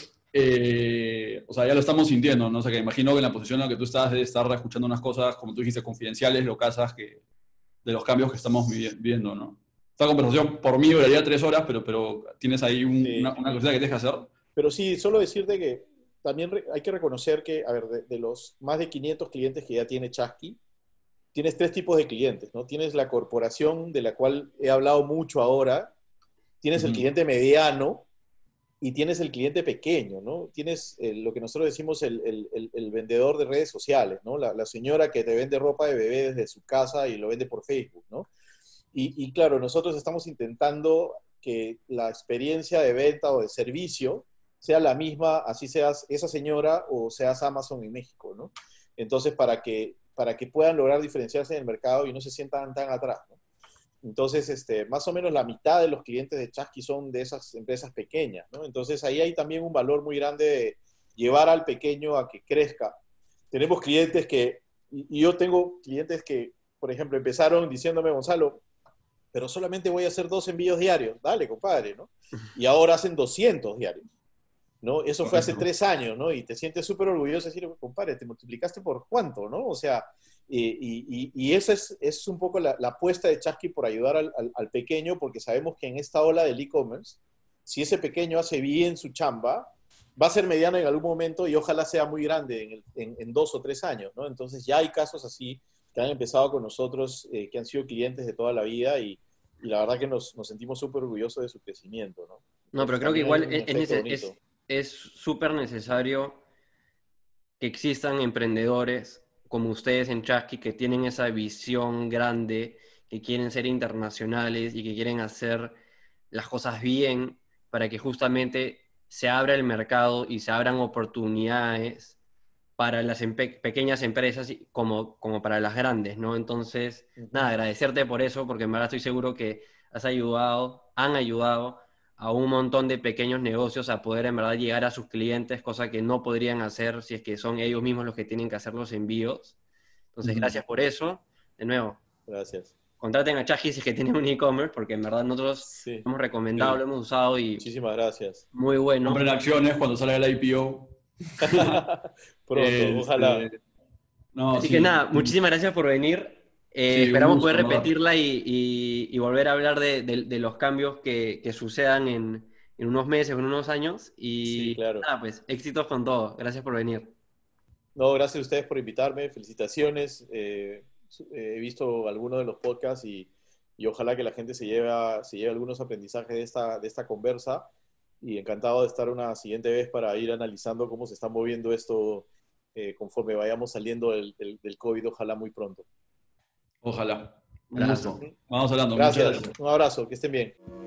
Eh, o sea, ya lo estamos sintiendo, ¿no? O sea, que imagino que en la posición en la que tú estás de estar escuchando unas cosas, como tú dijiste, confidenciales, locasas, que, de los cambios que estamos viviendo, ¿no? Esta conversación por mí duraría tres horas, pero, pero tienes ahí un, Sí. una, una cosita que tienes que hacer. Pero sí, solo decirte que también hay que reconocer que, a ver, de, de los más de quinientos clientes que ya tiene Chasqui, tienes tres tipos de clientes, ¿no? Tienes la corporación, de la cual he hablado mucho ahora, tienes uh-huh. el cliente mediano y tienes el cliente pequeño, ¿no? Tienes el, lo que nosotros decimos el, el, el, el vendedor de redes sociales, ¿no? La, la señora que te vende ropa de bebé desde su casa y lo vende por Facebook, ¿no? Y, y claro, nosotros estamos intentando que la experiencia de venta o de servicio sea la misma, así seas esa señora o seas Amazon en México, ¿no? Entonces, para que, para que puedan lograr diferenciarse en el mercado y no se sientan tan atrás, ¿no? Entonces, este, más o menos la mitad de los clientes de Chasqui son de esas empresas pequeñas, ¿no? Entonces, ahí hay también un valor muy grande de llevar al pequeño a que crezca. Tenemos clientes que, y yo tengo clientes que, por ejemplo, empezaron diciéndome, Gonzalo, pero solamente voy a hacer dos envíos diarios. Dale, compadre, ¿no? Y ahora hacen doscientos diarios, ¿no? Eso fue hace tres años, ¿no? Y te sientes súper orgulloso de decir, compadre, te multiplicaste por cuánto, ¿no? O sea, y, y, y esa es, es un poco la, la apuesta de Chasqui por ayudar al, al, al pequeño, porque sabemos que en esta ola del e-commerce, si ese pequeño hace bien su chamba, va a ser mediano en algún momento y ojalá sea muy grande en, el, en, en dos o tres años, ¿no? Entonces ya hay casos así que han empezado con nosotros, eh, que han sido clientes de toda la vida y, y la verdad que nos, nos sentimos súper orgullosos de su crecimiento, ¿no? No, pero creo que También hay igual un es efecto es- bonito. es- es súper necesario que existan emprendedores como ustedes en Chasqui que tienen esa visión grande, que quieren ser internacionales y que quieren hacer las cosas bien para que justamente se abra el mercado y se abran oportunidades para las empe- pequeñas empresas y- como, como para las grandes, ¿no? Entonces, nada, agradecerte por eso, porque en verdad estoy seguro que has ayudado, han ayudado a un montón de pequeños negocios a poder en verdad llegar a sus clientes, cosa que no podrían hacer si es que son ellos mismos los que tienen que hacer los envíos. Entonces, Ujú. gracias por eso. De nuevo, Gracias. contraten a Chaji si es que tienen un e-commerce, porque en verdad nosotros Sí, lo hemos recomendado, Sí. lo hemos usado y muchísimas gracias. muy bueno. Compren acciones cuando salga el I P O. Pronto, ojalá. Este, no, Así que sí, nada, muchísimas gracias por venir. Eh, sí, un esperamos poder gusto, en verdad. repetirla y, y- y volver a hablar de, de- de los cambios que, que sucedan en, en unos meses o en unos años. Sí, Y claro. nada, pues éxitos con todo. Gracias por venir. No, gracias a ustedes por invitarme, felicitaciones. Eh, he visto algunos de los podcasts y, y ojalá que la gente se lleve, se lleve algunos aprendizajes de esta, de esta conversa y encantado de estar una siguiente vez para ir analizando cómo se está moviendo esto, eh, conforme vayamos saliendo del, del, del COVID, ojalá muy pronto. Ojalá. Un Abrazo. gusto. Vamos hablando. Muchas Gracias, gracias. un abrazo, que estén bien.